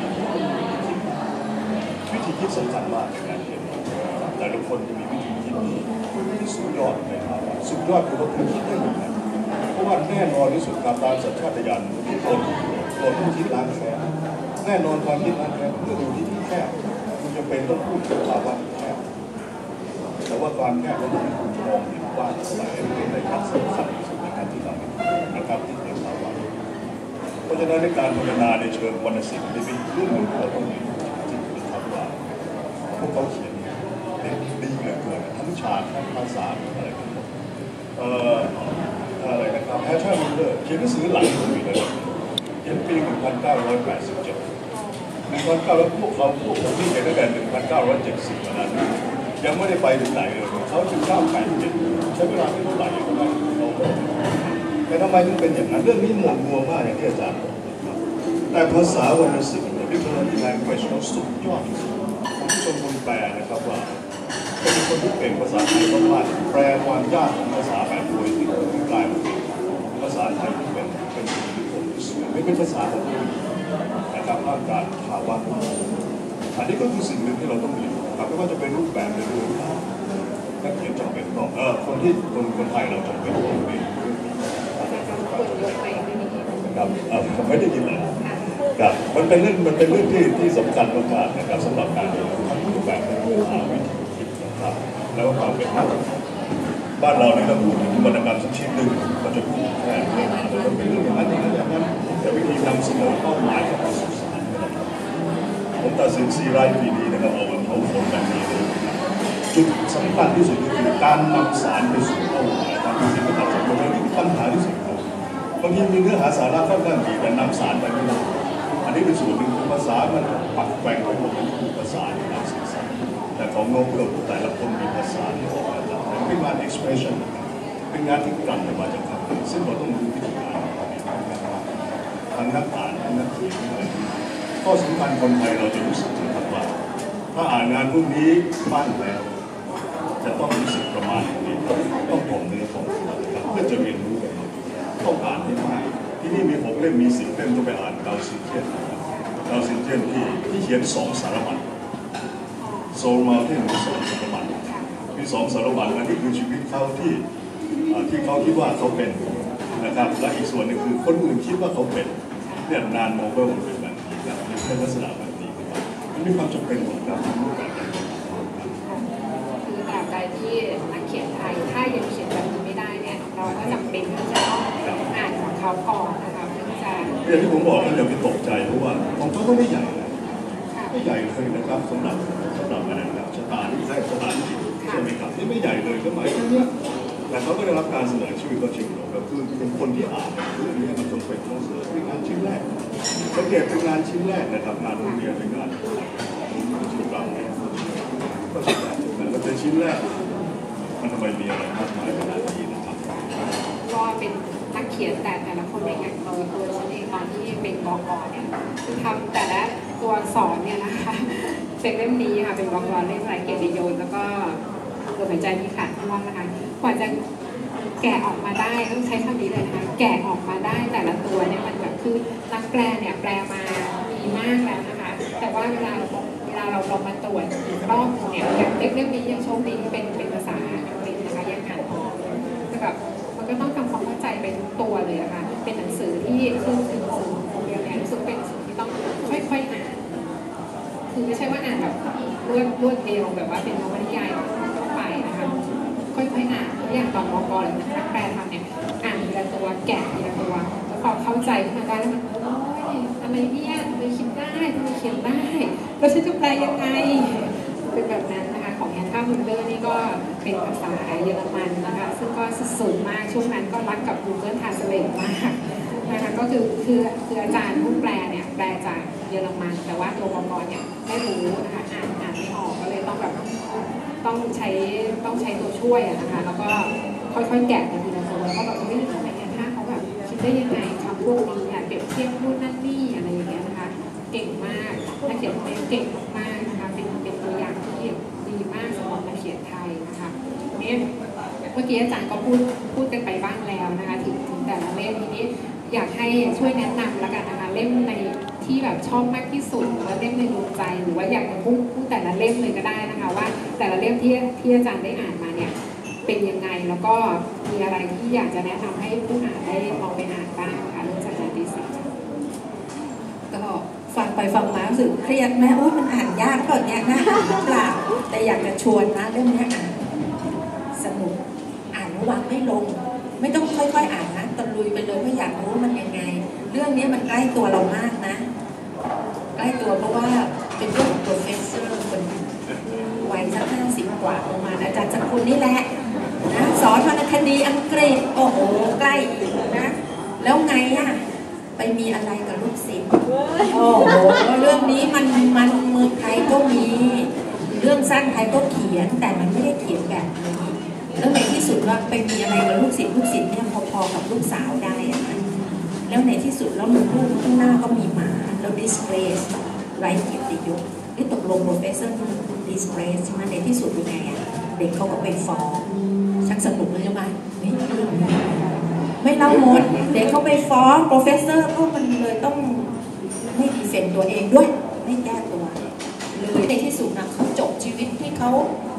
วิธีคิดสำคัญมากในการเขียนแต่ละคนจะมีวิธีคิดที่สุดยอดเลยครับสุดยอดคือว่าคุณคิดได้ยังไงเพราะว่าแน่นอนที่สุดครับตามสัญชาตญาณที่คนตัวผู้คิดล้างแค้นแน่นอนความคิดล้างแค้นเมื่อดูที่ที่แคบคุณจะเป็นต้องพูดถึงภาวะแคบแต่ว่าความแคบนั้นคุณมองเห็นกว้างไปเป็นในการสำคัญที่สุดในการที่เรานะครับที่เห็นภาวะเพราะฉะนั้นในการพัฒนาในเชิงวรรณศิลป์นี่เป็นเรื่องหนึ่งที่เราต้องเรียนที่คุณทำว่าพวกเขาเขียนดีเหลือเกินทั้งฉากทั้งภาษาอะไรทั้งหมดเอ่ออะไรนะครับแฮชแท็กมิลเลอร์เขียนหนังสือหลายคนเลยเขียนปีหนึ่งพันเก้าร้อยแปดสิบเจ็ดหนึ่งพันเก้าร้อยพวกเขาพวกผมที่เขียนตั้งแต่หนึ่งพันเก้าร้อยเจ็ดสิบนั้นยังไม่ได้ไปถึงไหนเลยเขาถึงเก้าแปดเจ็ดใช้เวลาไม่เท่าไหร่ก็ได้เขาแต่ทำไมถึงเป็นอย่างนั้นเรื่องนี้หมวดมัวมากอย่างที่อาจารย์บอกแต่ภาษาวรรณศิลป์เนี่ยวิทยาลัยแลงเกจเขาสุดยอดผมชมคนแปลนะครับว่าเป็นคนที่เก่งภาษาไทยมากๆแปลความยากของภาษาแบบโดยที่กลายเป็นภาษาไทยที่เป็นเป็นสิ่งที่ผมสวยไม่เป็นภาษาของผู้นะครับร่างกายภาวะอันนี้ก็คือสิ่งหนึ่งที่เราต้องเรียนครับไม่ว่าจะเป็นรูปแบบในรูปอคนที่คนคนไทยเราจำเป็นต้องมีครับผมไม่ได้ยินเลยครับมันเป็นเรื่องมันเป็นเรื่องที่ที่สำคัญมากๆนะครับสำหรับการเรียนรู้รูปแบบหาวิธีคิดนะครับแล้วก็ความเป็นมาบ้านเราเนี่ยเราพูดถึงวรรณกรรมสักชิ้นหนึ่งเราจะพูดแค่เรื่องอะไรมันเป็นเรื่องอย่างนั้นอย่างนั้นอย่างนั้นแต่วิธีนำเสนอเป้าหมายของการสื่อสารผมตัดสินซีไรต์ปีนี้นะครับเอาเอาผลแบบนี้เลยจุดสำคัญที่สุดก็คือการนำสารไปสู่เป้าหมายการเป็นสิ่งที่ตัดสินใจนี่ปัญหาที่สุดบางทีมีเนื้อหาสาระค่อนข้างดีแต่นำสารไปไม่ได้อันนี้เป็นส่วนหนึ่งภาษามันปักแกว่งไปหมดมันคือภาษาในการสื่อสารแต่ของโน้ตเราแต่ละคนมีภาษาที่ออกมาจากเป็นงาน expression เป็นงานที่กลั่นออกมาจากคำซึ่งเราต้องรู้วิธีการทางนักอ่านทางนักเขียนอะไรข้อสำคัญคนไทยเราจะรู้สึกถึงว่าถ้าอ่านงานพวกนี้บ้านแล้วจะต้องรู้สึกประมาณนี้ต้องผมเนื้อผมเพื่อจะเรียนรู้กันต้องอ่านให้ได้ที่นี่มีหกเล่มมีสิบเล่มต้องไปอ่านดาวซินเทียนดาวซินเทียนที่ที่เขียนสองสารบัญโซลมาเทนมีสองสารบัญมีสองสารบัญอันนี้คือชีวิตเขาที่ที่เขาคิดว่าเขาเป็นนะครับและอีกส่วนนึงคือคนอื่นคิดว่าเขาเป็นเนี่ยนานโนเบลเป็นแบบนี้ครับเป็นลักษณะแบบนี้ครับมันมีความจำเป็นของการรู้กันคือตราบใดที่นักเขียนไทยถ้ายังเขียนแบบนี้ไม่ได้เนี่ยเราก็จำเป็นที่จะต้องอ่านของเขาก่อนนะคะเพื่อที่จะอย่างที่ผมบอกนั่นอย่าไปตกใจเพราะว่าของเขาก็ไม่ใหญ่ไม่ใหญ่เลยนะครับสำหรับสำหรับอะไรนะครับชะตาที่ใช่ชะตาที่ใช่ไหมครับที่ไม่ใหญ่เลยก็หมายถึงว่าแต่เขาก็ได้รับการเสนอชื่อก็จริงก็คือเป็นคนที่อ่านเรื่องนี้มันต้องเป็นต้องเสนอเป็นงานชิ้นแรกสังเกตเป็นงานชิ้นแรกนะครับงานโรงเรียนเป็นงานชุดเราเนี่ยก็ชิ้นแรกแต่มันเป็นชิ้นแรกมันทำไมมีอะไรมากมายขนาดนี้นะครับก็เป็นนักเขียนแต่แต่ละคนเนี่ยอย่างตัวตัวฉันเองตอนที่เป็นบก.เนี่ยคือทำแต่ละตัวอักษรเนี่ยนะคะเป็นเล่มนี้ค่ะเป็นบก.เล่มไรเกียรติยศแล้วก็ลมหายใจที่ขาดท่วงนะคะกว่าจะแกะออกมาได้ต้องใช้คำนี้เลยนะคะแกะออกมาได้แต่ละตัวเนี่ยมันแบบคือนักแปลเนี่ยแปลมาดีมากแล้วนะคะแต่ว่าเวลาเราเวลาเราลองมาตรวจอีกรอบเนี่ยอย่างเล่มนี้ยังโชคดีเป็นเป็นภาษาอังกฤษนะคะยังอ่านออกแต่แบบมันก็ต้องทำความเข้าใจไปทุกตัวเลยอะค่ะเป็นหนังสือที่คือคือหนังสือเรียนเนี่ยรู้สึกเป็นสิ่งที่ต้องค่อยๆอ่านคือไม่ใช่ว่าอ่านแบบรวดรวดเดียวแบบว่าเป็นนวนิยายทั่วไปนะคะค่อยๆอ่านอย่างตอนมก.หรือนักแปลทำเนี่ยอ่านทีละตัวแกะทีละตัวแล้วพอเข้าใจขึ้นมาได้แล้วมันโอ้ยอะไรเนี่ยทำไมคิดได้ทำไมเขียนได้แล้วฉันจะแปลยังไงเป็นแบบนั้นนะคะของแอนท่ามุลเลอร์นี่ก็เป็นภาษาเยอรมันนะคะซึ่งก็สุดๆมากช่วงนั้นก็รักกับ Google Translate มากนะคะก็คือคือคืออาจารย์ผู้แปลเนี่ยแปลจากเยอรมันแต่ว่าตัวบก.เนี่ยไม่รู้นะคะอ่านอ่านไม่ออกก็เลยต้องแบบต้องใช้ต้องใช้ตัวช่วยนะคะแล้วก็ค่อยๆแกะไปทีละตัวแล้วก็แบบไม่รู้ทำไมแอนท่าเขาแบบคิดได้ยังไงคำพวกนี้เนี่ยเปรียบเทียบนู่นนั่นนี่อะไรอย่างเงี้ยนะคะเก่งมากนักเขียนไทยเก่งมากนะคะเป็นเป็นตัวอย่างที่ดีมากสำหรับนักเขียนไทยนะคะเนี่ยเมื่อกี้อาจารย์ก็พูดพูดกันไปบ้างแล้วนะคะถึงถึงแต่ละเล่มทีนี้อยากให้ช่วยแนะนำแล้วกันนะคะเล่มในที่แบบชอบมากที่สุดหรือว่าเล่มในดวงใจหรือว่าอยากจะพูดพูดแต่ละเล่มเลยก็ได้นะคะว่าแต่ละเล่มที่ที่อาจารย์ได้อ่านมาเนี่ยเป็นยังไงแล้วก็มีอะไรที่อยากจะแนะนำให้ผู้อ่านได้ลองไปอ่านบ้างค่ะเรื่องจากอาจารย์ดิสิก็ฟังไปฟังมารู้สึกเครียดแม่โอ้มันอ่านยากก่อนเนี่ยนะเปล่าแต่อยากจะชวนนะเรื่องนี้อ่านสนุกอ่านแล้ววางไม่ลงไม่ต้องค่อยๆอ่านนะตะลุยไปเลยไม่อยากรู้มันยังไงเรื่องนี้มันใกล้ตัวเรามากนะใกล้ตัวเพราะว่าเป็นเรื่องของ professor คนวัยสักห้าสิบกว่าประมาณอาจารย์สกุลนี่แหละนะสอนวรรณคดีอังกฤษโอ้โหใกล้อีกนะแล้วไงอ่ะไปมีอะไรกับลูกศิษย์โอ้โหเรื่องนี้มันมันเมืองไทยก็มีเรื่องสั้นไทยก็เขียนแต่มันไม่ได้เขียนแบบนี้แล้วในที่สุดว่าไปมีอะไรกับลูกศิษย์ลูกศิษย์เนี่ยพอๆกับลูกสาวได้อะนะแล้วในที่สุดแล้วลูกข้างหน้าก็มีหมาแล้ว disgrace ไร้เกียรติยศนี่ตกลง professor disgrace ใช่ไหมในที่สุดยังไงอ่ะเด็กเขาก็ไปฟ้องชักสนุกเลยใช่ไหมไม่ไม่เล่าหมดเด็กเขาไปฟ้อง professor เพราะมันเลยต้องไม่ดีเฟนต์ตัวเองด้วยไม่แก้ตัวเลยในที่สุดนะเขาจบชีวิตที่เขา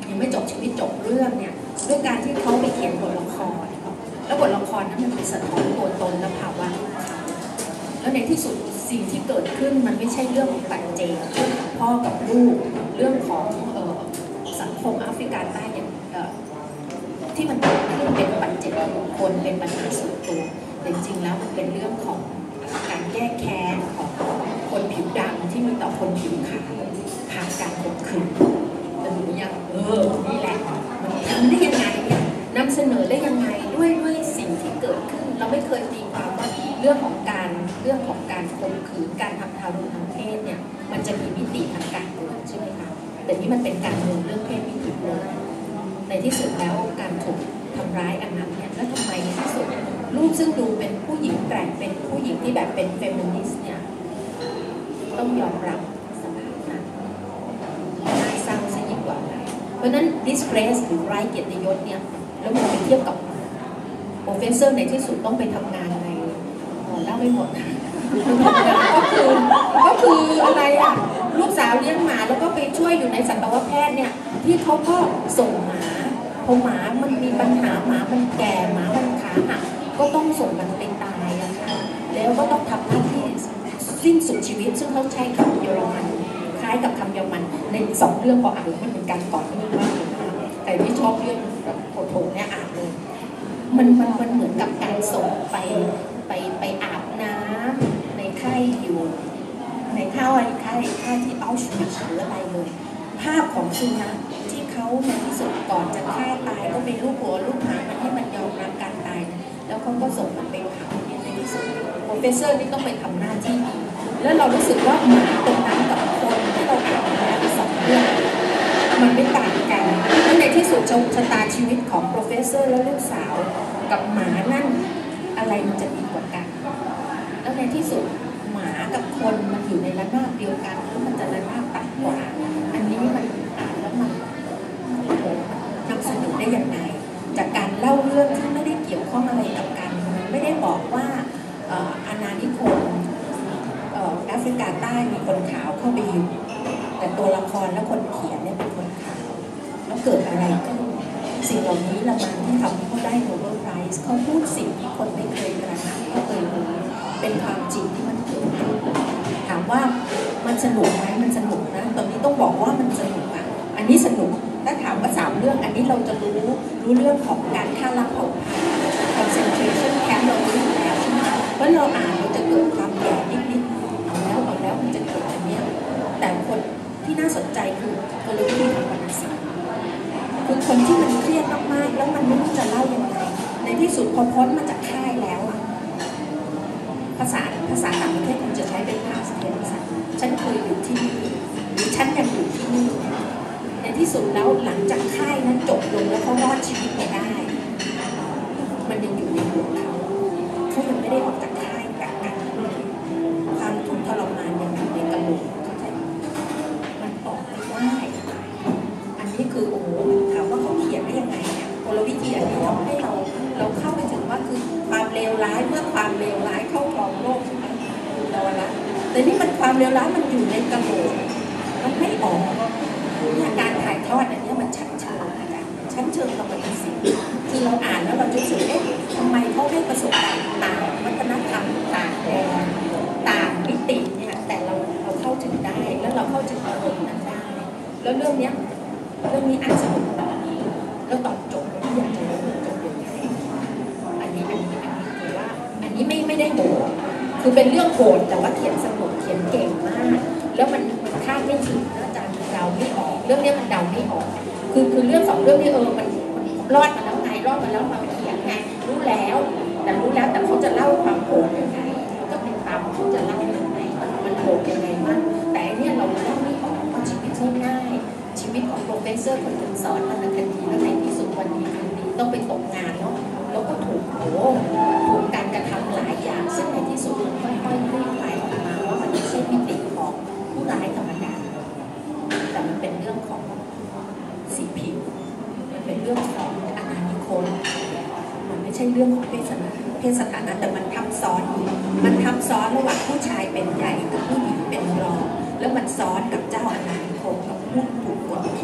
ยังไม่จบชีวิตจบเรื่องเนี่ยด้วยการที่เขาไปเขียนบทละครแล้วบทละครนั้นมันเป็นสะท้อนตัวตนและภาวะของเขาแล้วในที่สุดสิ่งที่เกิดขึ้นมันไม่ใช่เรื่องของปัจเจกเรื่องของพ่อกับลูกเรื่องของเอ่อสังคมแอฟริกาใต้อย่างที่มันเกิดขึ้นเป็นปัจเจกของคนเป็นปัญหาส่วนตัวแต่จริงๆแล้วมันเป็นเรื่องของการแก้แค้นของคนผิวดำที่มีต่อคนผิวขาวผ่านการข่มขืนมันรู้ยังเออนี่แหละมันทำได้ยังไงเนี่ยนำเสนอได้ยังไงด้วยด้วยสิ่งที่เกิดขึ้นเราไม่เคยตีความว่าเรื่องของการเรื่องของการข่มขืนการทำทารุณทางเพศเนี่ยมันจะมีมิติทางการเมืองใช่ไหมคะแต่นี่มันเป็นการเมืองเรื่องเพศมิติเลยในที่สุดแล้วการถูกทำร้ายอันนั้นเนี่ยแล้วทำไมในที่สุดลูกซึ่งดูเป็นผู้หญิงแกร่งเป็นผู้หญิงที่แบบเป็นเฟมินิสต์เนี่ยต้องยอมรับสภาพนั้นน่าเศร้าซะยิ่งกว่าอะไรเพราะนั้น disgrace หรือไร้เกียรติยศเนี่ยแล้วมันไปเทียบกับโปรเฟสเซอร์ในที่สุดต้องไปทำงานในเล่าไม่หมดก็คือก็คืออะไรอ่ะลูกสาวเลี้ยงหมาแล้วก็ไปช่วยอยู่ในสัตวแพทย์เนี่ยที่เขาก็ส่งหมาพอหมามันมีปัญหาหมามันแก่หมามันขาหักก็ต้องส่งมันไปตายอะค่ะแล้วก็ต้องทำหน้าที่สิ้นสุดชีวิตซึ่งเขาใช้คำเยอรมันคล้ายกับคำเยอรมันในสองเรื่องพออ่านมันเป็นการก่อนเรื่องมากเลยนะคะแต่ที่ชอบเรื่องแบบโถๆเนี่ยอ่านเลยมันมันมันเหมือนกับการส่งไปไปไปอาบน้ำในค่ายอยู่ในค่ายค่ายค่ายที่อัลชวิทหรืออะไรเลยภาพของสุนัขที่เขาในที่สุดก่อนจะฆ่าตายก็เป็นลูกหัวลูกหางมันให้มันยอมรับการตายแล้วเขาก็ส่งมันไปเผาในที่สุดโปรเฟสเซอร์นี่ต้องไปทำหน้าที่แล้วเรารู้สึกว่าหมาตรงนั้นกับคนที่เราทำแล้วสองเรื่องมันไม่ต่างกันแล้วในที่สุดชะตาชีวิตของโปรเฟสเซอร์และลูกสาวกับหมานั่นอะไรมันจะดีกว่ากันแล้วในที่สุดหมากับคนมันอยู่ในระนาบเดียวกันแล้วมันจะระนาบต่ำกว่าอันนี้มันอ่านแล้วมันนำเสนอได้ยังไงจากการเล่าเรื่องที่ไม่ได้เกี่ยวข้องอะไรกับการเมืองไม่ได้บอกว่าอาณานิคมแอฟริกาใต้มีคนขาวเข้าไปอยู่แต่ตัวละครและคนเขียนเนี่ยเป็นคนขาวแล้วเกิดอะไรขึ้นสิ่งเหล่านี้ละมันที่ทำให้เขาได้โนเบิลไพรส์เขาพูดสิ่งที่คนไม่เคยกระทำไม่เคยรู้เป็นความจริงที่มันเกิดขึ้นถามว่ามันสนุกไหมมันสนุกนะตอนนี้ต้องบอกว่ามันสนุกอ่ะอันนี้สนุกถ้าถามว่าสามเรื่องอันนี้เราจะรู้รู้เรื่องของการฆ่าล้างเผ่าพันธุ์ concentration camp เรารู้อยู่แล้วใช่ไหมเพราะเราอ่านเราจะเกิดความแย่นิดๆเอาแล้วเอาแล้วมันจะเกิดอันนี้แต่คนที่น่าสนใจคือกลยุทธ์ทางวรรณศาสตร์คือคนที่มันเครียดมากๆแล้วมันไม่รู้จะเล่ายังไงในที่สุดพอพ้นมาจากค่ายแล้วอะภาษาภาษาต่างประเทศคุณจะใช้เป็น past tense ฉันเคยอยู่ที่นี่หรือฉันยังอยู่ที่นี่ในที่สุดแล้วหลังจากค่ายนั้นจบลงแล้วเขารอดชีวิตไปได้มันยังอยู่ในหัวเขาเขายังไม่ได้ออกจากค่ายกักกันความทุกข์ทรมานยังอยู่ในกระโหลกมันออกไม่ได้อันนี้คือโอ้โหถามว่าเขาเขียนได้ยังไงเนี่ยกลวิธีอันนี้ทำให้เราเราเข้าไปถึงว่าคือความเลวร้ายเมื่อความเลวร้ายเข้าครองโลกใช่ไหมเราละแต่นี่มันความเลวร้ายมันอยู่ในกระโหลกมันไม่ออกเนี่ยการถ่ายทอดอันนี้มันชั้นเชิงนะคะชั้นเชิงกับมันเป็นสิ่งที่เราอ่านแล้วเราจะรู้สึกเอ๊ะทำไมเขาได้ประสบการณ์ต่างวัฒนธรรมต่างแดนต่างมิติเนี่ยแต่เราเราเข้าถึงได้แล้วเราเข้าถึงอารมณ์นั้นได้แล้วเรื่องนี้เรื่องนี้อ่านสนุกต่อแล้วตอนจบที่อยากจะรู้จบยังไงอันนี้อันนี้อันนี้คือว่าอันนี้ไม่ไม่ได้โหดคือเป็นเรื่องโหดแต่ว่าเขียนสนุกเขียนเก่งมากแล้วมันมันคาดไม่ถึงอาจารย์เดาไม่ออกเรื่องนี้มันเดาไม่ออกคือคือเรื่องสองเรื่องนี้เออมันรอดมาแล้วไงรอดมาแล้วมาเขียนไงรู้แล้วแต่รู้แล้วแต่เขาจะเล่าความโหดยังไงก็เป็นตามเขาจะเล่ายังไงมันโหดยังไงบ้างแต่อันนี้เราเล่าไม่ออกว่าชีวิตง่ายชีวิตของโปรเฟสเซอร์คนสอนวรรณคดีแล้วในที่สุดวันนี้คืนนี้ต้องไปตกงานเนาะแล้วก็ถูกโหถูกการกระทำหลายอย่างซึ่งในที่สุดมันค่อยๆคลี่คลายออกมาว่ามันไม่ใช่มิติของผู้ร้ายธรรมดาแต่มันเป็นเรื่องของสีผิวมันเป็นเรื่องของอาณานิคมมันไม่ใช่เรื่องของเพศสถานะเพศสถานะแต่มันทับซ้อนมันทับซ้อนระหว่างผู้ชายเป็นใหญ่กับผู้หญิงเป็นรองแล้วมันซ้อนกับเจ้าอาณานิคมกับผู้ถูกกดขี่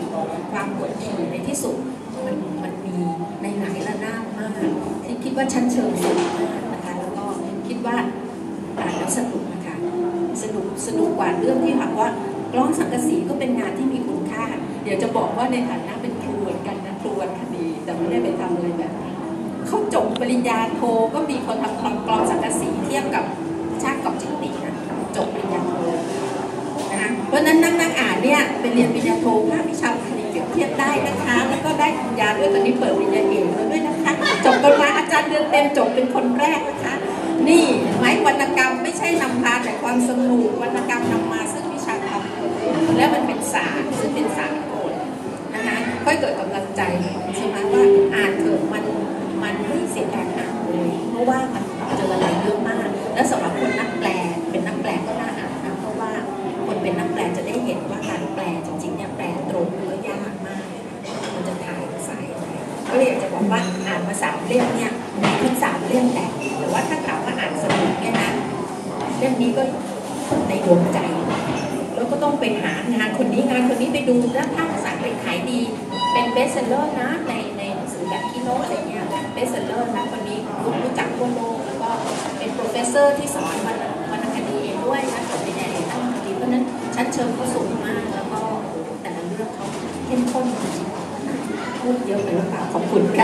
ความปวดฉี่ในที่สุดมันมันมีในหลายระนาบมากที่คิดว่าชั้นเชิงสูงมากนะคะแล้วก็คิดว่าอ่านแล้วสนุกนะคะสนุกสนุกกว่าเรื่องที่ถามว่ากล้องสังกะสีก็เป็นงานที่มีคุณค่าเดี๋ยวจะบอกว่าในฐานะเป็นครูเหมือนกันนะครูวรรณคดีแต่ไม่ได้ไปทำอะไรแบบนี้เขาจบปริญญาโทก็มีคนทำกลองสังกะสีเทียบกับชาติกับจิตตินะจบปริญญาโทนะคะเพราะนั้นนั่งนั่งอ่านเนี่ยไปเรียนปริญญาโทภาควิชาคดีเปรียบเทียบได้นะคะแล้วก็ได้ปริญญาด้วยตอนนี้เปิดปริญญาเอกแล้วด้วยนะคะจบกันมาอาจารย์เดือนเต็มจบเป็นคนแรกนะคะนี่ไม้วรรณกรรมไม่ใช่นำพาแต่ความสนุกวรรณกรรมนำมาซึ่งวิชาธรรมและมันเป็นศาสตร์ซึ่งเป็นศาสตร์โกฎนะคะค่อยเกิดกำลังใจใช่ไหมว่าอ่านเถอะมันมันไม่เสียการอ่านเลยเพราะว่ามันเจออะไรเยอะมากและสำหรับคนนักแปลเป็นนักแปลก็น่าอ่านนะเพราะว่าคนเป็นนักแปลจะได้เห็นว่าการแปลจริงๆเนี่ยแปลตรงก็ยากมากมันจะถ่ายสายอะไรก็เลยอยากจะบอกว่าอ่านมาสามเล่มเนี่ยทั้งสามเล่มแต่แต่ว่าถ้าถามว่าอ่านสนุกเนี่ยนะเล่มนี้ก็ในดวงใจแล้วก็ต้องไปหางานคนนี้งานคนนี้ไปดูแล้วถ้าภาษาอังกฤษขายดีเป็นเบสเซลเลอร์นะในในหนังสือแบบคิโนอะไรเงี้ยเบสเซลเลอร์นะคนนี้รู้จักทั่วโลกแล้วก็เป็นโปรเฟสเซอร์ที่สอนวรรณวรรณคดีเองด้วยนะสอนในแนววรรณคดีเพราะนั้นชั้นเชิงเขาสูงมากแล้วก็แต่ละเรื่องเขาเข้มข้นจริงๆพูดเยอะไปหรือเปล่าขอบคุณค่ะ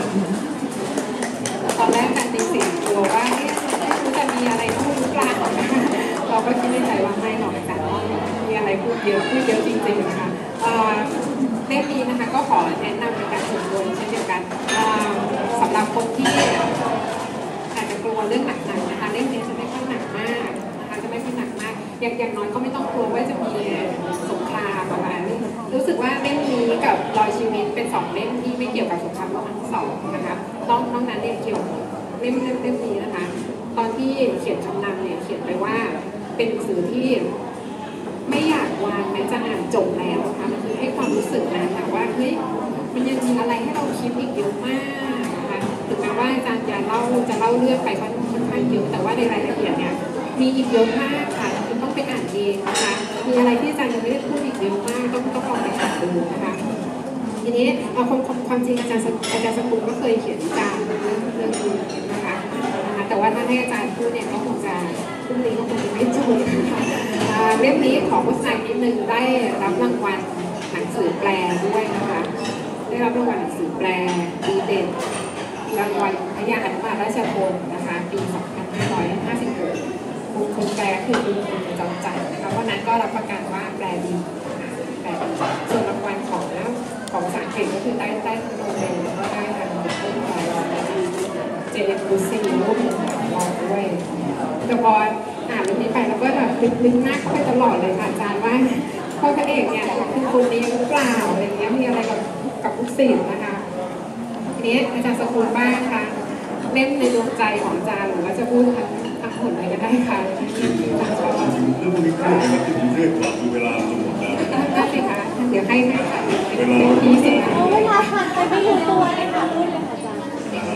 ตอนแรกการตีสินกลัวว่าจะมีอะไรพูดหรือเปล่าเราก็คิดในใจว่าไม่หรอกแต่ว่ามีอะไรพูดเยอะพูดเยอะจริงๆนะคะเล่มนี้นะคะก็ขอแนะนำในการส่วนตัวเช่นเดียวกันสำหรับคนที่อาจจะกลัวเรื่องหนักๆนะคะเล่มนี้จะไม่ค่อยหนักมากนะคะจะไม่ค่อยหนักมากอย่างอย่างน้อยก็ไม่ต้องกลัวว่าจะมีสงครามอะไรรู้สึกว่าเล่มนี้กับรอยชีวิตเป็นสองเล่มที่ไม่เกี่ยวกับสงครามโลกครั้งที่สองนะคะนอกนอกนั้นเนี่ยเกี่ยวเล่มเล่มเล่มนี้นะคะตอนที่เขียนคำนำเนี่ยเขียนไปว่าเป็นหนังสือที่ไม่อยากวางแม้จะอ่านจบแล้วนะคะมันคือให้ความรู้สึกนะแต่ว่าเฮ้ยมันยังมีอะไรให้เราคิดอีกเยอะมากนะคะถึงแม้ว่าอาจารย์จะเล่าจะเล่าเรื่องไปค่อนข้างเยอะแต่ว่าในรายละเอียดเนี่ยมีอีกเยอะมากค่ะคุณต้องไปอ่านเองนะคะมีอะไรที่อาจารย์ยังไม่ได้พูดอีกเยอะมากต้องต้องลองไปอ่านดูนะคะทีนี้เอาความความจริงอาจารย์อาจารย์สกุลก็เคยเขียนวิจารณ์เรื่องเรื่องนี้นะคะแต่ว่าถ้าให้อาจารย์พูดเนี่ยก็คงจะพรุ่งนี้ก็คงจะไม่จบนะคะเล่มนี้ขอโฆษณานิดนึงได้รับรางวัลหนังสือแปลด้วยนะคะได้รับรางวัลหนังสือแปลดีเด่นรางวัลพระยาอนุมาราชพลนะคะปีสองพันห้าร้อยห้าสิบหกคนแปลคือคุณคุณจอมจันทร์นะคะวันนั้นก็รับประกันว่าแปลดีแปลดีส่วนรางวัลของของภาษาอังกฤษก็คือได้ได้ทั้งโนเบลแล้วก็ได้ทางต้นไม้เจเอ็มบูซีรูปของเราด้วยแต่พออ่านเรื่องนี้ไปแล้วก็แบบลึกๆหน้าเข้าไปตลอดเลยค่ะอาจารย์ว่าพ่อพระเอกเนี่ยคือคนนี้หรือเปล่าอะไรเงี้ยมีอะไรกับกับลูกศิษย์นะคะทีนี้อาจารย์สกุลบ้างค่ะเล่มในดวงใจของอาจารย์หรือว่าจะพูดทั้งทั้งหมดเลยก็ได้ค่ะเรื่องนี้พูดกันที่ผมเรียกว่าคือเวลาจะหมดแล้วได้สิคะเดี๋ยวให้ให้ค่ะเวลาที่สุดเวลาผ่านไปไม่รู้ตัวเลยค่ะพูดเลยค่ะอาจารย์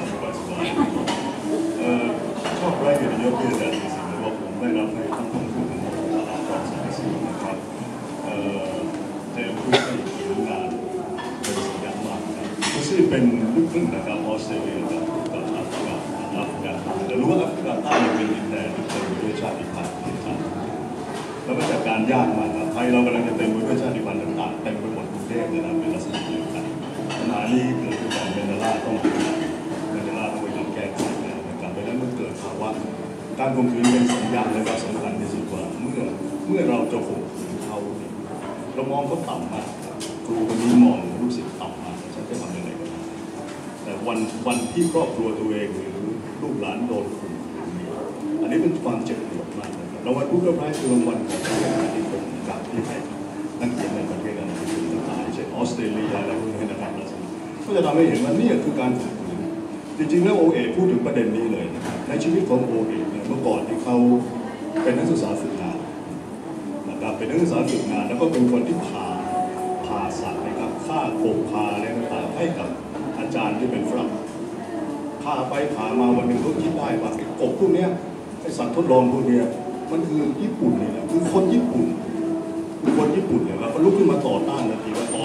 ชอบไร้เกียรติยศที่อาจารย์สิ่งที่ว่าผมได้รับในทั้งทั้งผู้ถึงความสายสิ่งนะครับแต่ผู้ที่เขียนงานเป็นสัญญาณมากนะผู้ที่เป็นลูกครึ่งนะครับออสเตรเลียกับกับอัฟริกาอัฟริกาแต่รู้ว่าอัฟริกาใต้เป็นดินแดนที่เต็มไปด้วยชาติพันธุ์ต่างๆแล้วก็จัดการยากมากนะไทยเรากำลังจะเต็มไปด้วยชาติพันธุ์ต่างๆเต็มไปหมดกรุงเทพเลยนะเป็นลักษณะเดียวกันปัญหานี้เกิดขึ้นจากเมนดาล่าต้องเมนดาล่าต้องไปทำแก้ไขนะครับเพราะฉะนั้นมันเกิดภาวะการข่มขืนเป็นสัญญาณและก็สำคัญที่สุดว่าเมื่อเมื่อเราจะข่มขืนเขาเรามองเขาต่ำมากครูคนนี้มองรู้สึกต่ำมากฉันจะทำยังไงก็ได้แต่วันวันที่ครอบครัวตัวเองหรือลูกหลานโดนข่มขืนอันนี้เป็นความเจ็บปวดมากนะครับรางวัลผู้รับใช้คือรางวัลของประเทศที่ผมกับที่ให้นักเรียนในประเทศนั้นคือต่างๆเช่นออสเตรเลียอะไรพวกนี้นะครับก็จะทำให้เห็นว่านี่คือการข่มขืนจริงๆแล้วโอเอพูดถึงประเด็นนี้เลยนะครับในชีวิตของโอเอเนี่ยเมื่อก่อนที่เขาเป็นนักศึกษาฝึกงานนะครับเป็นนักศึกษาฝึกงานแล้วก็เป็นคนที่ผ่าผ่าสัตว์นะครับฆ่ากบพาอะไรต่างๆให้กับอาจารย์ที่เป็นฝรั่งผ่าไปผ่ามาวันหนึ่งเขาคิดได้ว่ากบพวกนี้ไอสัตว์ทดลองพวกนี้มันคือญี่ปุ่นนี่แหละคือคนญี่ปุ่นคือคนญี่ปุ่นเนี่ยครับเขาลุกขึ้นมาต่อต้านทันทีว่าต่อ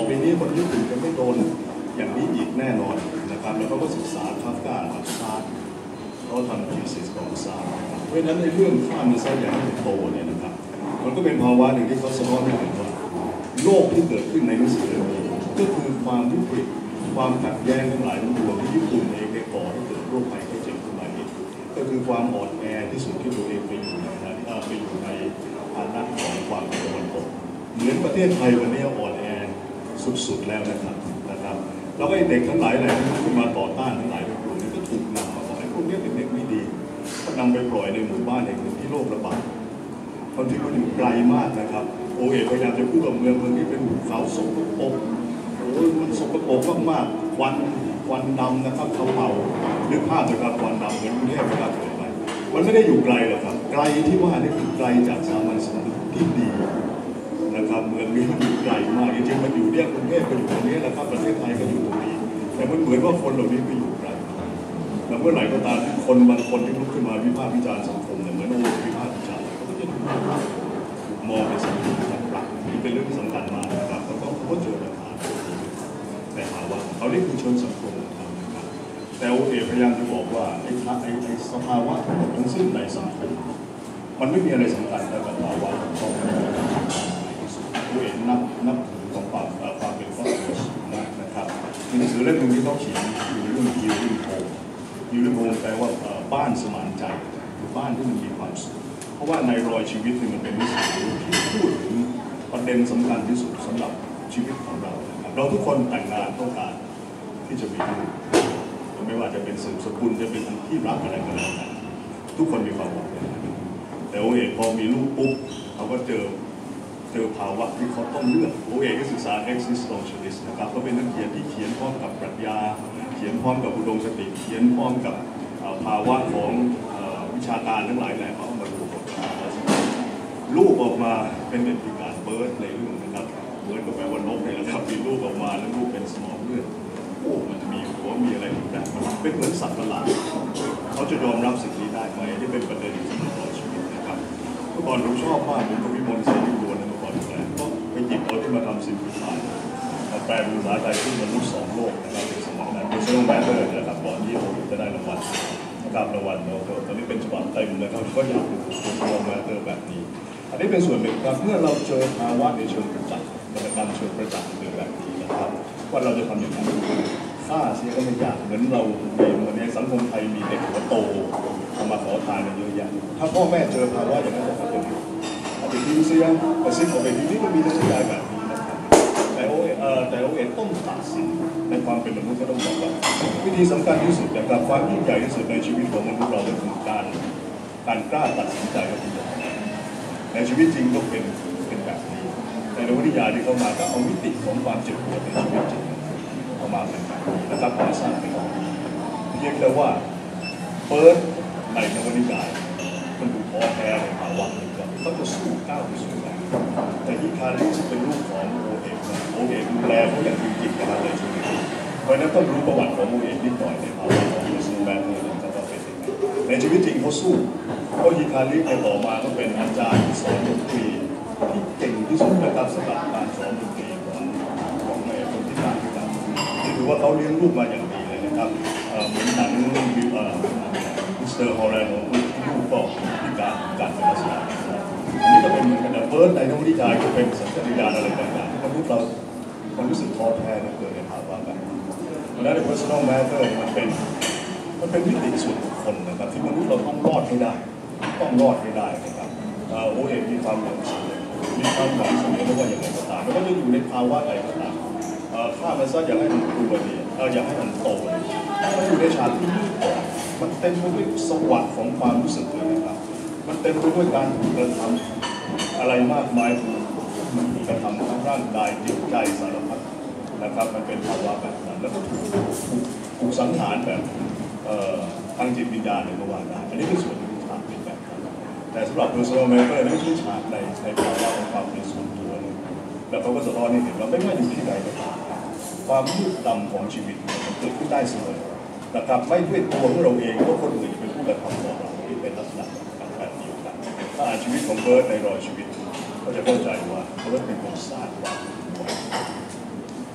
ไปนี้คนญี่ปุ่นจะไม่โดนอย่างนี้อีกแน่นอนนะครับแล้วเขาก็ศึกษาคาฟกากับซาร์เขาทำทีสิสของซาร์เพราะฉะนั้นในเรื่องข้ามในไซอย่างที่โตเนี่ยนะครับมันก็เป็นภาวะหนึ่งที่เขาสะท้อนให้เห็นว่าโลกที่เกิดขึ้นในหนังสือเรื่องนี้ก็คือความวิกฤตความขัดแย้งทั้งหลายทั้งปวงที่ญี่ปุ่นเองได้ก่อให้เกิดโรคภัยไข้เจ็บขึ้นมานี้ก็คือความอ่อนแอที่สุดที่ตัวเองไปอยู่ในฐานะไปอยู่ในฐานะของความเป็นตะวันตกเหมือนประเทศไทยวันนี้อ่อนแอสุดๆแล้วนะครับนะครับแล้วก็เด็กทั้งหลายแหล่ที่มาต่อต้านทั้งหลายทั้งปวงนี้ก็ถูกนำมาบอกไอ้พวกนี้เป็นเด็กไม่ดีก็นำไปปล่อยในหมู่บ้านแห่งหนึ่งที่โรคระบาดคนที่มันอยู่ไกลมากนะครับโอเอ๋พยายามจะพูดกับเมืองเมืองนี้เป็นภูเขาสกปรกโอ้ยมันสกปรกมากๆควันควันดำนะครับเขาเผานึกภาพนะครับควันดำเหมือนกรุงเทพนะครับเกิดไปมันไม่ได้อยู่ไกลหรอกครับไกลที่ว่านี่คือไกลจากสามัญสำนึกที่ดีนะครับเมืองนี้มันอยู่ไกลมากจริงๆมันอยู่เนี่ยกรุงเทพก็อยู่ตรงนี้แหละครับประเทศไทยก็อยู่ตรงนี้แต่มันเหมือนว่าคนเหล่านี้ไปอยู่ไกลแล้วเมื่อไหร่ก็ตามที่คนบางคนที่ลุกขึ้นมาวิพากษ์วิจารณ์สังคมเนี่ยเหมือนโอ้วิพากษ์วิจารณ์ก็จะถูกมองเป็นสิ่งที่ต่างๆนี่เป็นเรื่องที่สำคัญมากนะครับแล้วก็เขาเจอปัญหาในภาวะเขาเรียกคือเชิงสังคมนะครับแต่โอเอ๋พยายามจะบอกว่าไอ้ไอ้ไอ้สภาวะทั้งสิ้นในสังคมมันไม่มีอะไรสำคัญเท่ากับภาวะของโอเอ๋นับนับถือของความความเป็นครอบครัวสูงมากนะครับมีหนังสือเล่มหนึ่งที่เขาเขียนอยู่เรื่องยิวริมโพยิวริมโพแปลว่าบ้านสมานใจคือบ้านที่มันมีความสุขเพราะว่าในรอยชีวิตมันเป็นหนังสือที่พูดถึงประเด็นสำคัญที่สุดสำหรับชีวิตของเราเราทุกคนแต่งงานต้องการที่จะมีลูกไม่ว่าจะเป็นสืบสกุลจะเป็นที่รักอะไรก็แล้วแต่ทุกคนมีความหวังแต่โอเอ๋พอมีลูกปุ๊บเขาก็เจอเจอภาวะที่เขาต้องเลือกโอเอ๋ก็ศึกษา existentialist นะครับก็เป็นนักเขียนที่เขียนพร้อมกับปรัชญาเขียนพร้อมกับอุดมคติเขียนพร้อมกับภาวะของวิชาการทั้งหลายแหล่เขามาดูบทลูกออกมาเป็นเด็กพิการเบิร์ดในเรื่องนะครับเบิร์ดก็แปลว่านกเนี่ยแหละครับมีลูกออกมาแล้วลูกเป็นสมองเลือดโอ้มันมีหัวมีอะไรแบบมันเป็นเหมือนสัตว์ประหลาดเขาจะยอมรับสิ่งนี้ได้ไหมที่เป็นประเด็นสำหรับชีวิตนะครับเมื่อก่อนผมชอบมากผมกับวิมลเสรีดวนเมื่อก่อนแปลก็ไปหยิบเอาที่มาทำสิ่งที่ผ่านมาแปลเป็นภาษาไทยที่มนุษย์สองโลกนะครับในสมัยนั้นเป็นเรื่องแบตเตอร์นะครับก่อนที่ผมจะได้รางวัลนะครับรางวัลโนเบลตอนนี้เป็นฉบับเต็มนะครับก็อยากเป็นเรื่องแบตเตอร์แบบนี้อันนี้เป็นส่วนหนึ่งครับเมื่อเราเจอภาวะในเชิงประจักษ์กิจกรรมเชิงประจักษ์เป็นแบบนี้นะครับว่าเราจะทำอย่างไรฆ่าเสียก็ไม่ยากเหมือนเราในวันนี้สังคมไทยมีเด็กหัวโตมาขอทานกันเยอะแยะถ้าพ่อแม่เจอภาวะอย่างนั้นจะเป็นเอาไปทิ้งเสียแต่ซิปเอาไปทิ้งนี่ก็มีนักศึกษาแบบนี้นะครับแต่โอเอแต่โอเอต้องตัดสินในความเป็นมนุษย์ก็ต้องบอกว่าวิธีสำคัญที่สุดนะครับความยิ่งใหญ่ที่สุดในชีวิตของมนุษย์เราก็คือการการกล้าตัดสินใจกับทุกอย่างในชีวิตจริงก็เป็นเป็นแบบนี้ในนวนิยายที่เข้ามาก็เอามิติของความเจ็บปวดในชีวิตจริงเข้ามาเป็นแบบนี้นะครับมาสร้างเป็นแบบนี้เพียงแต่ว่าเปิดในนวนิยายมันดูท้อแท้ในภาวะนี้ครับเขาจะสู้ก้าวไปสู่อะไรแต่ฮิคาริซึ่งเป็นลูกของโอเอะโอเอะดูแลเขาอย่างจริงๆนะครับในชีวิตเพราะฉะนั้นต้องรู้ประวัติของโอเอะนิดหน่อยในภาวะของมิสซูแมนเนี่ยนะครับว่าเป็นยังไงในชีวิตจริงเขาสู้เพราะฮิคาริไปต่อมาก็เป็นอาจารย์ที่สอนดนตรีที่เก่งที่สุดนะครับสำหรับการสอนดนตรีของของในคนที่ต่างกันนี่ถือว่าเขาเลี้ยงลูกมาอย่างดีเลยนะครับเหมือนหนังมิสเตอร์ฮอลแลนด์ของลูกก็พิการการเป็นลักษณะอันนี้ก็เป็นเหมือนกันนะเบิร์ดในนวนิยายก็เป็นสัญชาตญาณอะไรต่างๆที่มนุษย์เรามันรู้สึกท้อแท้และเกิดในภาวะแบบนี้เพราะฉะนั้นใน personal matter มันเป็นมันเป็นวิถีส่วนบุคคลนะครับที่มนุษย์เราต้องรอดให้ได้ต้องรอดให้ได้นะครับโอเอ๋มีความหวังเสมอมีความหวังเสมอไม่ว่าอย่างไรก็ตามไม่ว่าจะอยู่ในภาวะใดก็ตามข้ามันซะอยากให้มันกลัวดีอยากให้มันโตมันอยู่ในฉากที่มืดบอดมันเต็มไปด้วยสวัสดิ์ของความรู้สึกเลยนะครับมันเต็มไปด้วยการกระทำอะไรมากมายมันกระทำทั้งร่างกายจิตใจสารพัดนะครับมันเป็นภาวะแบบนั้นแล้วก็ถูกถูกสังหารแบบทางจิตวิญญาณเลยก็ว่าได้อันนี้เป็นส่วนที่ฉากเป็นแบบนั้นแต่สำหรับ personal matter นั่นคือฉากในในภาวะของความเป็นส่วนตัวแล้วเขาก็สะท้อนให้เห็นว่าไม่ว่าอยู่ที่ไหนก็ตามความมืดดำของชีวิตมันเกิดขึ้นได้เสมอนะครับไม่ด้วยตัวของเราเองก็คนอื่นเป็นผู้กระทำต่อเราที่เป็นลักษณะแบบเดียวกันถ้าอ่านชีวิตของเบิร์ดในรอยชีวิตก็จะเข้าใจว่าเบิร์ดเป็นคนสร้างความ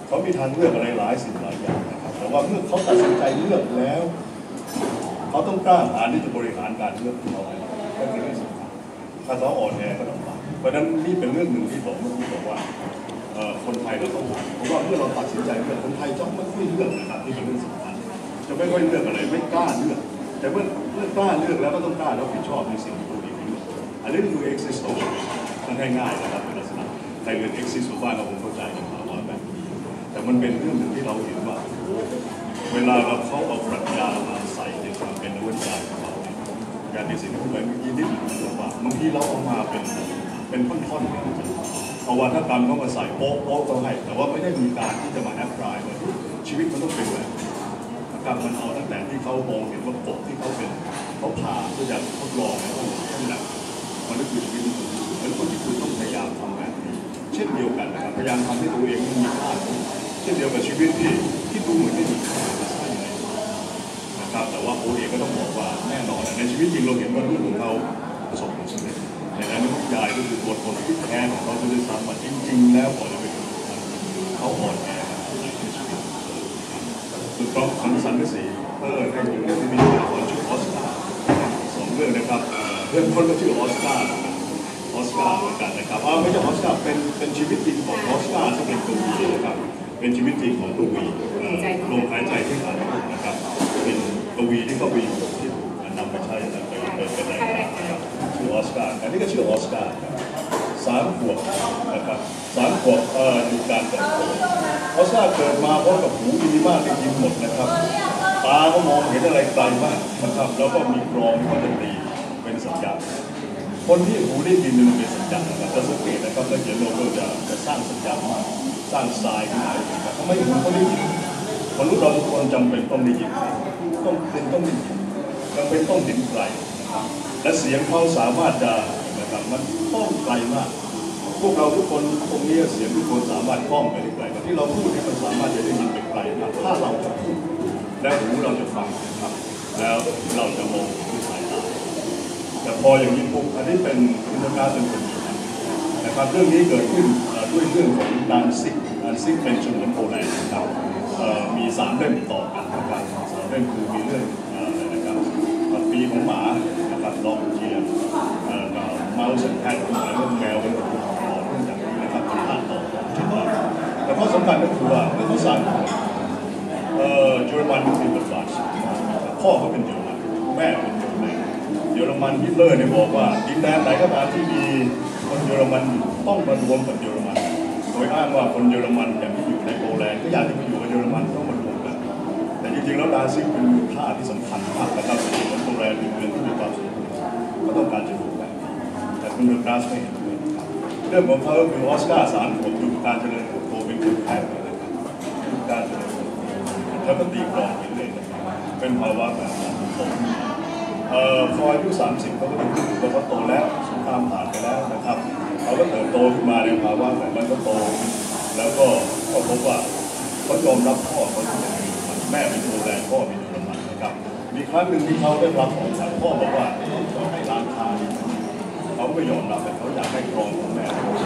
เขามีทางเลือกอะไรหลายสิ่งหลายอย่างนะครับแต่ว่าเมื่อเขาตัดสินใจเลือกแล้วเขาต้องกล้าหาญที่จะบริหารการเลือกของเขาก็คือเรื่องสำคัญถ้าเขาอ่อนแอก็ลำบากเพราะฉะนั้นนี่เป็นเรื่องหนึ่งที่ผมเมื่อกี้บอกว่าคนไทยเราต้องเพราะว่าเมื่อเราตัดสินใจเลือกคนไทยจะไม่ค่อยเลือกนะครับที่เป็นเรื่องสำคัญจะไม่ค่อยเลือกอะไรไม่กล้าเลือกแต่เมื่อเมื่อกล้าเลือกแล้วก็ต้องกล้ารับผิดชอบในสิ่งที่ตัวเองเลือกอันนี้คือ exist มันง่ายๆนะครับเป็นลักษณะใครเรียน exist บ้างเราคงเข้าใจในภาวะแบบนี้แต่มันเป็นเรื่องหนึ่งที่เราเห็นว่าเวลาเราเขาเอาปรัชญามาใส่ในความเป็นนวัตกรรมของเราการในสิ่งที่ผมเมื่อกี้นิดหนึ่งว่าบางทีเราเอามาเป็นเป็นท่อนๆเอาวัฒนธรรมเข้ามาใส่โป๊ะโป๊ะก็ให้แต่ว่าไม่ได้มีการที่จะมาแอพพลายว่าชีวิตมันต้องเป็นแบบการมันเอาตั้งแต่ที่เขามองเห็นว่ากบที่เขาเป็นเขาผ่าเพื่อจะทดลองในห้องนั่นแหละมันก็คือชีวิตของคุณแล้วคนที่คุณต้องพยายามทำแบบนี้เช่นเดียวกันนะครับพยายามทำให้ตัวเองมีค่าเช่นเดียวกับชีวิตที่ที่ดูเหมือนไม่มีค่าใช่ไหมนะครับแต่ว่าโอเองก็ต้องบอกว่าแน่นอนในชีวิตจริงเราเห็นว่าเรื่องของเขาประสบความสำเร็จในนั้นนิยายก็คือตัวตนที่แท้ของเขาด้วยซ้ำว่าจริงๆแล้วก่อนจะเป็นเขาอ่อนแอในชีวิตสุดท้ายคำสันนิษฐานเออให้ถึงเรื่องที่มีคนชื่อออสการ์สองเรื่องนะครับเรื่องคนก็ชื่อออสการ์ออสการ์เหมือนกันนะครับอ่าไม่ใช่ออสการ์เป็นเป็นชีวิตจริงของออสการ์ซึ่งเป็นตัววีนะครับเป็นชีวิตจริงของตัววีลมหายใจที่ขาดนะครับเป็นตัววีที่เขาวีที่นำไปใช้ในเป็นรายการนะครับชื่อออสการ์อันนี้ก็ชื่อออสการ์สามขวบนะครับสามขวบเอ่อดูการเติบโตออสการ์เกิดมาพร้อมกับหูดีมากได้ยินหมดนะครับตาก็มองเห็นอะไรไกลมากนะครับแล้วก็มีกรองก็จะตีเป็นสัญญาณคนที่หูได้ยินมันเป็นสัญญาณนะครับจะสังเกตนะครับแล้วเดี๋ยวเราก็จะจะสร้างสัญญาณมาสร้างทรายขึ้นมานะครับทำไมหูเขาได้ยินมนุษย์เราทุกคนจำเป็นต้องได้ยินต้องเป็นต้องได้ยินจำเป็นต้องเห็นไกลนะครับและเสียงเขาสามารถจะนะครับมันต้องไกลมากพวกเราทุกคนตรงนี้เสียงทุกคนสามารถคล้องไปได้ไกลที่เราพูดนี่มันสามารถจะได้ยินไปไกลนะถ้าเราจะพูดแล้วหูเราจะฟังนะครับแล้วเราจะมองด้วยสายตาแต่พออย่างนี้ปุ๊บอันนี้เป็นคุณการเป็นคนดีนะครับเรื่องนี้เกิดขึ้นด้วยเรื่องของดานซิกดานซิกเป็นชนวนโปแลนด์นะครับมีสามเล่มต่อกันนะครับสามเล่มคือมีเรื่องอะไรนะครับปีของหมานะครับลองเทียมเมาส์แพทย์หมายว่าแมวเป็นต่อเรื่องจากนี้นะครับเป็นภาคต่อจุดว่าแต่ข้อสำคัญก็คือว่าเมื่อเขาสั่งเยอรมันมีบทบาทพ่อเขาเป็นเยอรมันแม่เป็นเยอรมันเยอรมันฮิตเลอร์เนี่ยบอกว่าดินแดนไหนก็ตามที่มีคนเยอรมันต้องมารวมกับเยอรมันโดยอ้างว่าคนเยอรมันอย่างที่อยู่ในโปแลนด์ก็อยากจะไปอยู่กับเยอรมันต้องมารวมกันแต่จริงๆแล้วดาซิกเป็นท่าที่สำคัญมากนะครับเป็นโปแลนด์เป็นเมืองที่มีความสมบูรณ์ก็ต้องการจะอยู่แบบแต่คุณเดอร์กราสไม่เห็นด้วยเรื่องของเขาคือออสการ์สามผมดูการเจริญเติบโตเป็นคนแพ้เลยนะครับการเจริญเติบโตแล้วก็ตีกรองไปเลยเป็นภาวะแบบนั้นเอ่อพออายุสามสิบเขาก็ต้องรู้ว่าเขาโตแล้วสงครามผ่านไปแล้วนะครับเขาก็เติบโตขึ้นมาในภาวะแบบนั้นก็โตแล้วก็ก็พบว่าเขายอมรับพ่อเขาเป็นแม่เป็นโปแลนด์พ่อเป็นเยอรมันนะครับมีครั้งหนึ่งที่เขาได้รับของขวัญพ่อบอกว่าเขาให้ร้านค้าเขาไม่ยอมรับแต่เขาอยากให้กรองของแม่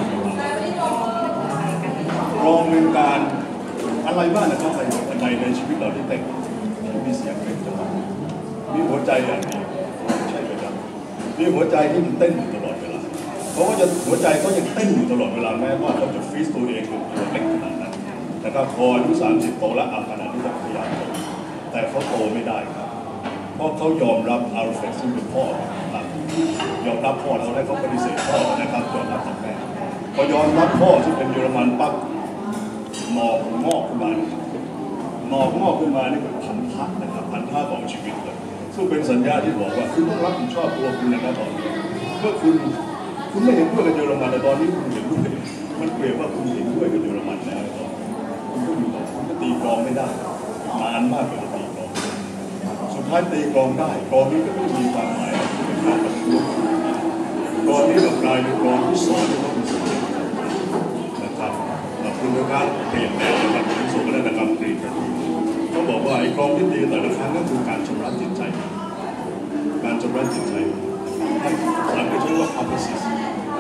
กรองเป็นการอะไรบ้างนะครับในในชีวิตเราที่เต้นมีเสียงเป็นจังหวะมีหัวใจอย่างนี้ใช่ไหมครับมีหัวใจที่มันเต้นอยู่ตลอดเวลาเขาก็จะหัวใจเขายังเต้นอยู่ตลอดเวลาแม้ว่าเขาจะฟรีสตัวเองเป็นตัวเล็กขนาดนั้นนะครับพออายุสามสิบโตแล้วอาขนาดที่จะพยายามโตแต่เขาโตไม่ได้ครับเพราะเขายอมรับอัลเฟรดซึ่งเป็นพ่อครับยอมรับพ่อแล้วและเขาปฏิเสธพ่อนะครับยอมรับจากแม่พอยอมรับพ่อที่เป็นเยอรมันปั๊บหมอกงอกขึ้นมาหมอกงอกขึ้นมานี่เป็นพันธะนะครับพันธะของชีวิตเลยซึ่งเป็นสัญญาที่บอกว่าคุณต้องรับผิดชอบตัวคุณนะครับตอนนี้เมื่อคุณคุณไม่เห็นด้วยกับเยอรมันแต่ตอนนี้คุณเห็นด้วยมันเปรียบว่าคุณเห็นด้วยกับเยอรมันแล้วคุณก็อยู่ต่อคุณก็ตีกรองไม่ได้นานมากกว่าจะตีกรองสุดท้ายตีกรองได้กรองนี้ก็ไม่มีความหมายเป็นการบรรลุกรองนี้กลายเป็นกรองที่สอนให้เขาเป็นสิ่งนะครับคุณเป็นการเปลี่ยนแปลงนะครับเป็นส่วนวัฒนธรรมกรีกเขาบอกว่าไอ้กรองที่ดีแต่ละครั้งก็คือการชำระจิตใจการชำระจิตใจให้สารก็ใช้ว่า catharsis ก็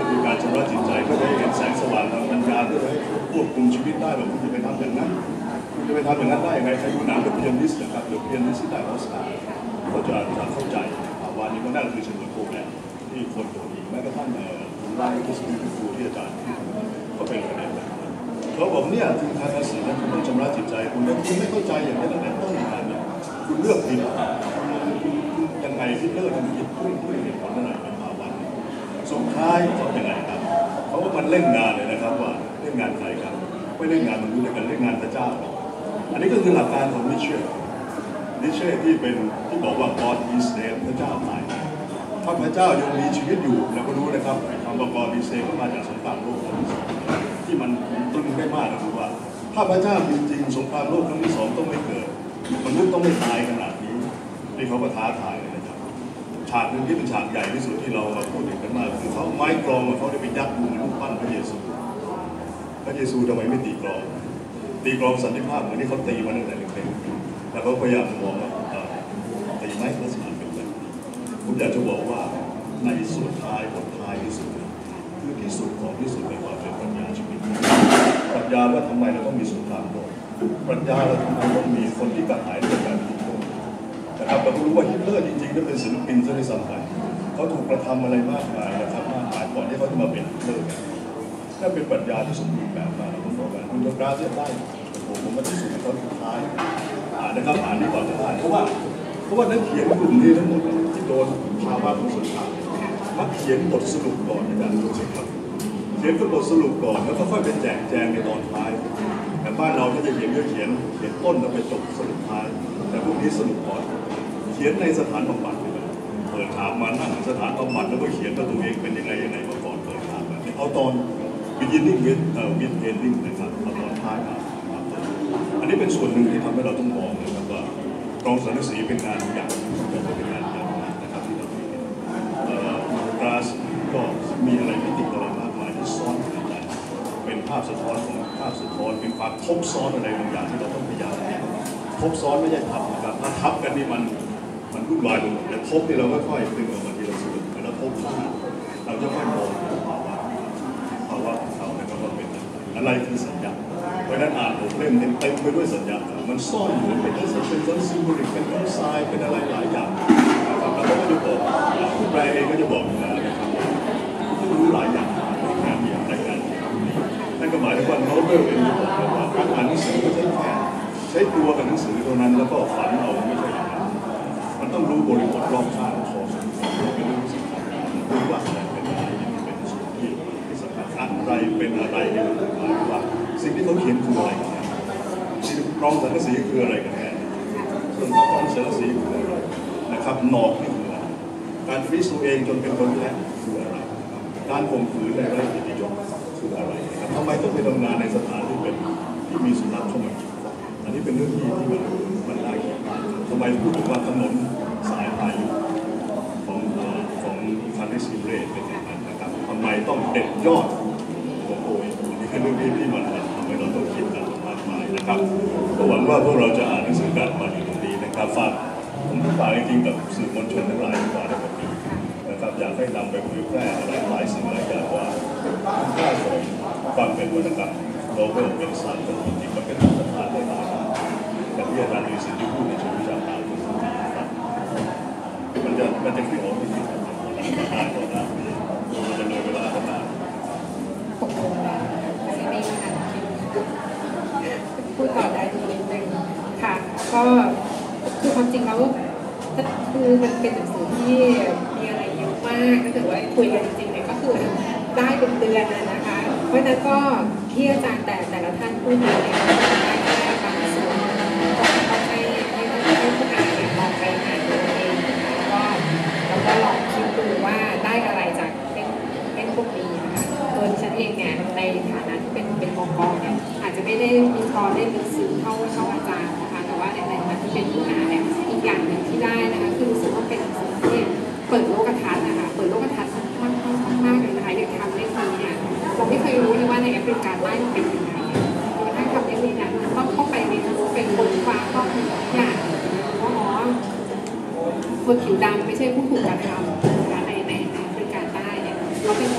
คือการชำระจิตใจเพื่อให้เห็นแสงสว่างทางปัญญาเพื่อให้ควบคุมชีวิตได้แบบคุณจะไปทำอย่างนั้นคุณจะไปทำอย่างนั้นได้ยังไงใครดูหนังเดอะเพียนิสต์นะครับเดอะเพียนิสต์ที่ได้ออสการ์เขาจะจะเข้าใจวันนี้ก็น่าจะคือเฉลิมพงษ์แหละที่คนโดนอีกแม้กระทั่งคุณไล่ที่สุดที่ครูที่อาจารย์ก็เป็นคะแนนแบบนั้นเขาบอกเนี่ยถึงทางภาษีนั้นคุณต้องชำระจิตใจคุณถ้าคุณไม่เข้าใจอย่างนี้ตั้งแต่ต้นงานเนี่ยคุณเลือกผิดยังไงที่เลิกมันผิดพุ่งพุ่งเหตุผลอะไรเป็นภาวะสุดท้ายเขาอย่างไรครับเขาว่ามันเล่นงานเลยนะครับว่าเล่นงานใครครับไม่เล่นงานมนุษย์แต่กันเล่นงานพระเจ้าอันนี้ก็คือหลักการของนิเช่นิเช่ที่เป็นที่บอกว่า God is dead พระเจ้าตายถ้าพระเจ้ายังมีชีวิตอยู่เราก็รู้นะครับคำว่า God is dead ก็มาจากสงครามโลกครั้งที่สองที่มันตรึงได้มากก็คือว่าถ้าพระเจ้าจริงๆสงครามโลกครั้งที่สองต้องไม่เกิดมนุษย์ต้องไม่ตายขนาดนี้นี่เขาก็ท้าทายเลยนะครับฉากหนึ่งที่เป็นฉากใหญ่ที่สุดที่เราพูดถึงกันมากคือเขาไม้กลองเขาได้ไปยัดมือรูปปั้นพระเยซูพระเยซูทำไมไม่ตีกลองตีกลองสันติภาพเหมือนที่เขาตีมาตั้งแต่เด็กๆแล้วเขาพยายามมองว่าตีไม้ลักษณะเป็นแบบผมอยากจะบอกว่าในส่วนท้ายบทท้ายที่สุดคือที่สุดของที่สุดในความเป็นปรัชญาชีวิตปรัชญาว่าทำไมเราต้องมีสงครามโลกปรัชญาเราทำไมต้องมีคนที่กระหายในการถูกโกงนะครับเรารู้ว่าฮิตเลอร์จริงๆนั่นเป็นศิลปินซะด้วยซ้ำไปเขาถูกกระทำอะไรมากมายนะครับมากมายก่อนที่เขาจะมาเป็นฮิตเลอร์นั่นเป็นปรัชญาที่สมบูรณ์แบบมากเราต้องบอกว่าคุณโยกราเซียได้ผมผมมาที่สุดในตอนสุดท้ายอ่านนะครับอ่านดีกว่าจะได้เพราะว่าเพราะว่านักเขียนกลุ่มนี้ทั้งหมดที่โดนภาวะของสงครามมักเขียนบทสรุปก่อนในการดูสิครับเขียนบทสรุปก่อนแล้วก็ค่อยเป็นแจกแจงในตอนท้ายแต่บ้านเราก็จะเขียนเยอะเขียนเขียนต้นแล้วไปจบสรุปท้ายแต่พวกนี้สรุปก่อนเขียนในสถานบำบัดเลยเปิดฉากมานั่งสถานบำบัดแล้วก็เขียนว่าตัวเองเป็นยังไงยังไงมาก่อนเปิดฉากแบบนี้เอาตอน beginning with เอ่อ with ending นะครับเอาตอนท้ายมาอันนี้เป็นส่วนหนึ่งที่ทำให้เราต้องมองนะครับว่ากองสันนิษฐานเป็นงานอย่างเป็นงานอย่างนะครับที่เราเห็นกราสก็มีอะไรมิติอะไรมากมายที่ซ้อนกันได้เป็นภาพสะท้อนของภาพสะท้อนเป็นความทบซ้อนอะไรบางอย่างที่เราต้องพยายามทบซ้อนไม่ใช่ทับนะครับถ้าทับกันนี่มันมันวุ่นวายไปหมดแต่ทบนี่เราก็ค่อยดึงออกมาทีละส่วนแล้วทบซ้อนเราจะค่อยมองภาวะภาวะของเขานะครับว่าเป็นอะไรคือสัญญาเพราะนั้นอ่านบทเล่มเต็มเต็มไปด้วยสัญญามันซ่อนอยู่เป็นทั้งเป็นทั้งซิมโบลิกเป็นทั้งทรายเป็นอะไรหลายอย่างนะครับแล้วก็จะบอกผู้แปลเองก็จะบอกนะครับรู้หลายอย่างในงานอย่างในงานนั่นก็หมายถึงว่าโน้ตเรื่องเป็นบอกว่าการอ่านหนังสือไม่ใช่แค่ใช้ตัวกับหนังสือเท่านั้นแล้วก็ฝันเอาไม่ใช่อย่างนั้นมันต้องรู้บริบทรอบข้างของเป็นเรื่องสำคัญรู้ว่าอะไรเป็นอะไรเป็นส่วนที่ที่สำคัญอะไรเป็นอะไรเนี่ยหมายว่าสิ่งที่เขาเขียนคืออะไรกันแน่สิ่งกรองสังกะสีคืออะไรกันแน่ส่วนกรองสังกะสีคืออะไรนะครับนอกนี่คืออะไรการฟรีซตัวเองจนเป็นคนแรกคืออะไรการข่มขืนในไร้เกียรติยศคืออะไรนะครับทำไมต้องไปทำงานในสถานที่เป็นที่มีสุนัขเข้ามากินอันนี้เป็นเรื่องที่ที่มันมันน่าคิดทำไมพูดถึงว่าถนนสายพายุของของคาริสติเรตเป็นอย่างนั้นนะครับทำไมต้องเด็ดยอดของโอยนี่คือเรื่องที่ที่มันทำให้เราต้องคิดกันมากมายนะครับก็หวังว่าพวกเราจะอ่านหนังสือกันมาอยู่ตรงนี้นะครับฝากผมฝากจริงๆกับสื่อมวลชนทั้งหลายฝากในวันนี้นะครับอยากให้นำไปเผยแพร่หลายหลายสิ่งหลายอย่างว่าค่าของความเป็นวรรณกรรมโลกเป็นศาสตร์จริงๆมันเป็นมาตรฐานได้หลายอย่างอย่างที่อาจารย์มีสิ่งที่พูดในเชิงวิชาการนะครับมันจะมันจะขึ้นออกที่นี่ได้ก็ได้มันจะเลยเวลาก็ได้ตกลงแล้วไม่ได้ค่ะพูดต่อได้ทีนิดนึงค่ะก็คือความจริงแล้วคือมันเป็นหนังสือที่มีอะไรเยอะมากถ้าเกิดว่าคุยกันจริงๆเนี่ยก็คือได้เป็นเดือนนะคะเพราะนั้นก็ที่อาจารย์แต่แต่ละท่านพูดมาเนี่ยได้แค่บางส่วนก็ต้องให้ให้ให้ผู้อ่านเนี่ยลองไปอ่านดูเองนะคะแล้วก็แล้วก็ลองคิดดูว่าได้อะไรจากเล่มเล่มพวกนี้นะคะตัวดิฉันเองเนี่ยในฐานะที่เป็นเป็นมองกรเนี่ยอาจจะไม่ได้มีคอได้ลึกซึ้งเท่าเท่าอาจารย์นะคะแต่ว่าในฐานะที่เป็นผู้อ่านเนี่ยอีกอย่างหนึ่งที่ได้นะคะคือรู้สึกว่าเป็นหนังสือที่เปิดโลกทัศน์นะคะเปิดโลกทัศน์มากมากเลยนะคะอย่างทำเล่มนี้เนี่ยเราไม่เคยรู้เลยว่าในแอฟริกาใต้มันเป็นยังไงจนกระทั่งทำเล่มนี้เนี่ยต้องเข้าไปเรียนรู้เป็นค้นคว้าข้อมูลทุกอย่างว่าอ๋อคนผิวดำไม่ใช่ผู้ถูกกระทำนะคะในในแอฟริกาใต้เนี่ยเราเป็นของประเท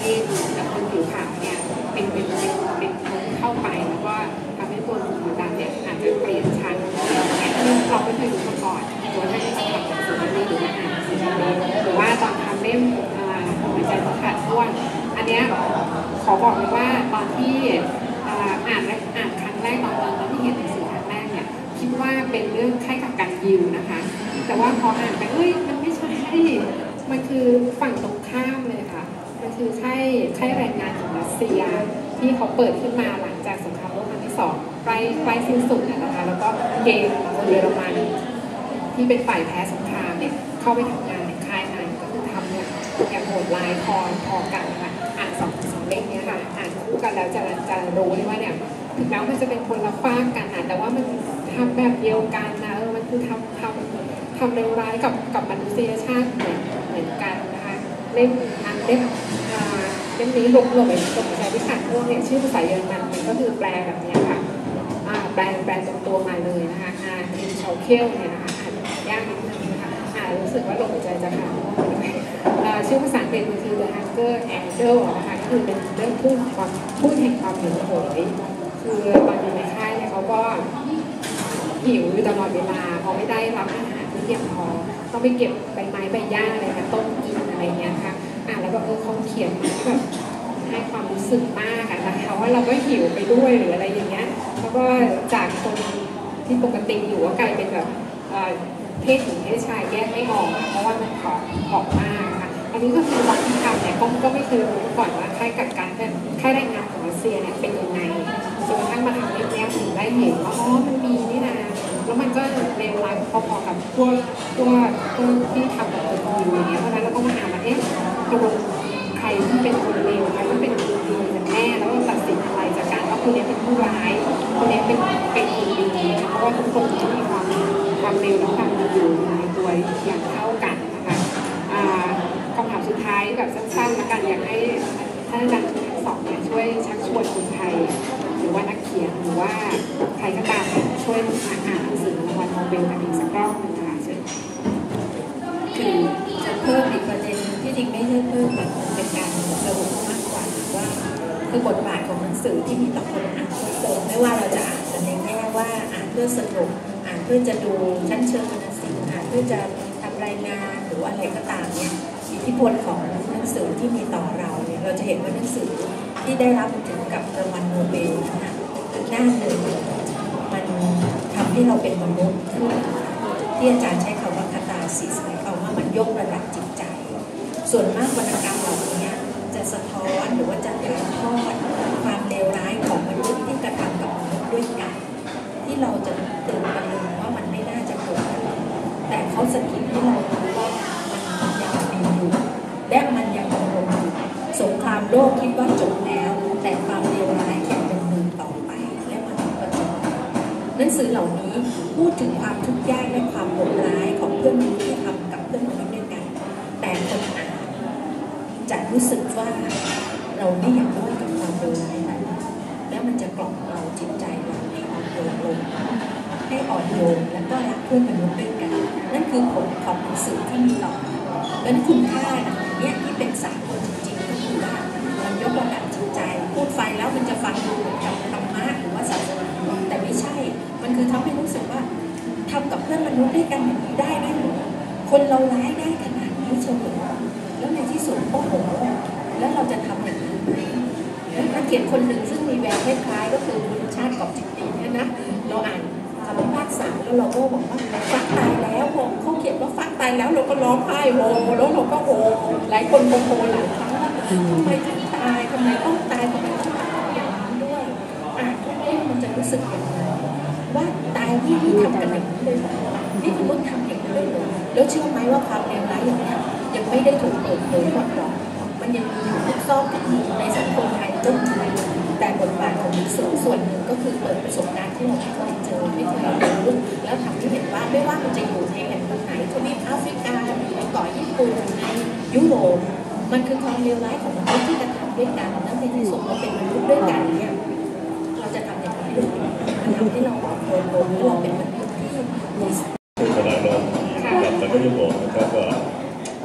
ที่กับคนผิวขาวเนี่ยเป็นเป็นเป็นเป็นคนเข้าไปแล้วก็ทำให้ตัวหนุ่มผิวดำเนี่ยอาจจะเปลี่ยนชั้นเนี่ยเราไม่เคยรู้มาก่อนตัวท่านที่ทำหนังสือเล่มนี้หรือว่าอ่านหนังสือเล่มนี้หรือว่าตอนทำเล่มหัวใจสัมผัสร่วงอันเนี้ยขอบอกเลยว่าตอนที่อ่านและอ่านครั้งแรกตอนตอนที่เห็นหนังสือครั้งแรกเนี่ยคิดว่าเป็นเรื่องคล้ายกับการยิวนะคะแต่ว่าพออ่านไปเอ้ยมันไม่ใช่มันคือฝั่งตรงข้ามเลยค่ะมันคือใช่ใช่แรงงานของรัสเซียที่เขาเปิดขึ้นมาหลังจากสงครามโลกครั้งที่สองใกล้ใกล้สิ้นสุดนะคะแล้วก็เกณฑ์คนเยอรมันที่เป็นฝ่ายแพ้สงครามเนี่ยเข้าไปทำงานในค่ายนั้นก็คือทำเนี่ยอย่างโหดร้ายพอพอกันค่ะอ่านสองสองเล่มนี้ค่ะอ่านคู่กันแล้วจะจะรู้เลยว่าเนี่ยถึงแม้ว่ามันจะเป็นคนละฝากกันนะแต่ว่ามันทำแบบเดียวกันนะเออมันคือทำทำทำเลวร้ายกับกับมนุษยชาติเหมือนเหมือนกันนะคะเล่มอันเล่มเล่มนี้ลงลงไปตรงใจที่ขาดร่วงเนี่ยชื่อภาษาเยอรมันมันก็คือแปลแบบนี้ค่ะแปลแปลตรงตัวมาเลยนะคะอ่านเอ็นชาวเคิลเนี่ยนะคะอ่านยากนิดนึงนะคะอ่านรู้สึกว่าลงใจจะขาดร่วงเลยชื่อภาษาอังกฤษมันคือ The Hunger Angel นะคะก็คือเป็นเรื่องพูดความพูดแห่งความหิวโหยคือตอนอยู่ในค่ายเนี่ยเขาก็หิวอยู่ตลอดเวลาพอไม่ได้รับอาหารที่เพียงพอต้องไปเก็บใบไม้ใบหญ้าอะไรมาต้มกินอะไรเงี้ยค่ะอ่านแล้วก็เออเขาเขียนมาแบบให้ความรู้สึกมากอะนะคะว่าเราก็หิวไปด้วยหรืออะไรอย่างเงี้ยแล้วก็จากคนที่ปกติอยู่ก็กลายเป็นแบบเพศหญิงเพศชายแยกไม่ออกเพราะว่ามันขอบขอบมากค่ะอันนี้ก็คือตอนที่ทำเนี่ยก็ก็ไม่เคยรู้มาก่อนว่าค่ายกักกันค่ายแรงงานของรัสเซียเนี่ยเป็นยังไงจนกระทั่งมาทำเรื่องนี้ถึงได้เห็นว่าอ๋อมันมีนี่นะแล้วมันก็เลวร้ายพอๆกับพวกพวกพวกที่ทำกับคนอยู่อย่างเงี้ยเพราะฉะนั้นเราก็มาอ่านว่าเอ๊ะตัวใครที่เป็นคนเลวใครที่เป็นคนดีกันแน่แล้วก็ตัดสินอะไรจากการว่าคนนี้เป็นผู้ร้ายคนนี้เป็นเป็นคนดีเพราะว่าทุกคนมีความความเลวและความดีอยู่ในตัวอย่างเท่ากันนะคะคำถามสุดท้ายแบบสั้นๆแล้วกันอยากให้ท่านอาจารย์ทั้งสองเนี่ยช่วยชักชวนคนไทยหรือว่านักเขียนหรือว่าใครก็ตามช่วยอ่านหนังสือรางวัลโนเบลกันอีกสักรอบหนึ่งนะคะเชิญคือจะเพิ่มอีกประเด็นที่จริงไม่ใช่เพิ่มแต่เป็นการสรุปมากกว่าว่าคือบทบาทของหนังสือที่มีต่อคนอ่านทุกคนไม่ว่าเราจะอ่านในแง่ว่าอ่านเพื่อสรุปอ่านเพื่อจะดูชั้นเชิงวรรณศิลป์อ่านเพื่อจะทำรายงานหรือว่าอะไรก็ตามเนี่ยอิทธิพลของหนังสือที่มีต่อเราเนี่ยเราจะเห็นว่าหนังสือที่ได้รับถึงกับรางวัลโนเบลนะหน้าหนึ่งมันทำให้เราเป็นมนุษย์ขึ้นที่อาจารย์ใช้คำว่าคาตาซิสหมายความว่ามันยกระดับจิตใจส่วนมากวรรณกรรมเหล่านี้จะสะท้อนหรือว่าจะถ่ายทอดความเลวร้ายของมนุษย์ที่กระทำกับมนุษย์ด้วยกันที่เราจะตื่นตระหนกว่ามันไม่น่าจะเกิดขึ้นแต่เขาสะกิดให้เรารู้ว่ามันยังมีอยู่และมันยังดำรงอยู่สงครามโลกคิดว่าจบแล้วแต่ความเลวร้ายยังดำเนินต่อไปและมันก็จบหนังสือเหล่านี้พูดถึงความทุกข์ยากและความโหดร้ายของเพื่อนมนุษย์ที่ทำกับเพื่อนมนุษย์ด้วยกันแต่คนอ่านจะรู้สึกว่าเราไม่อยากด้วยกับความเลวร้ายนั้นและมันจะกล่อมเราจิตใจเราให้อ่อนโยนลงให้อ่อนโยนและก็รักเพื่อนมนุษย์ด้วยกันนั่นคือผลของหนังสือที่มีต่อและคุณค่าเนี่ยที่เป็นสากลจริงๆก็คือว่ามันยกระดับจิตใจพูดไฟแล้วมันจะฟังดูเหมือนกับธรรมะหรือว่าศาสนาแต่ไม่ใช่มันคือทำให้รู้สึกว่าทำกับเพื่อนมนุษย์ด้วยกันอย่างนี้ได้ด้วยหรือคนเราร้ายได้ขนาดนี้เฉยแล้วในที่สุดโอ้โหแล้วเราจะทำอย่างนั้นไหมแล้วนักเขียนคนหนึ่งซึ่งมีแววคล้ายๆก็คือคุณชาติกอบจิตติเนี่ยนะเราอ่านคำพิพากษาแล้วเราก็บอกว่าฟักตายแล้วเขาเขียนว่าฟักตายแล้วเราก็ร้องไห้โฮแล้วเราก็โฮหลายคนโฮโฮหลายครั้งว่าทำไมถึงตายทำไมต้องตายทำไมต้องตายอย่างนั้นด้วยอ่านทุกเล่มมันจะรู้สึกอย่างไรว่าตายที่นี่ทำกันอย่างนี้เลยนี่คุณต้องทำอย่างนี้เลยแล้วเชื่อไหมว่าความเลวร้ายอย่างนี้ยังไม่ได้ถูกเปิดเผยหมดหรอกมันยังมีอยู่ทุกซอกทุกมุมในสังคมไทยจนถึงแต่บทบาทของหนังสือส่วนหนึ่งก็คือเปิดประสบการณ์ที่เราไม่เคยเจอไม่เคยรู้แล้วทำให้เห็นว่าไม่ว่ามันจะอยู่ในแผ่นดินไหนทวีปแอฟริกาหรือในเกาะญี่ปุ่นในยุโรปมันคือความเลวร้ายของมนุษย์ที่กระทำด้วยกันนั่นเป็นที่สุดเราเป็นมนุษย์ด้วยกันเนี่ยเราจะทำอย่างไรหรือมันทำให้เราอ่อนโยนลงและเราเป็นมนุษย์ที่มีเวลาเราแบบแต่ก็จะบอกนะครับว่า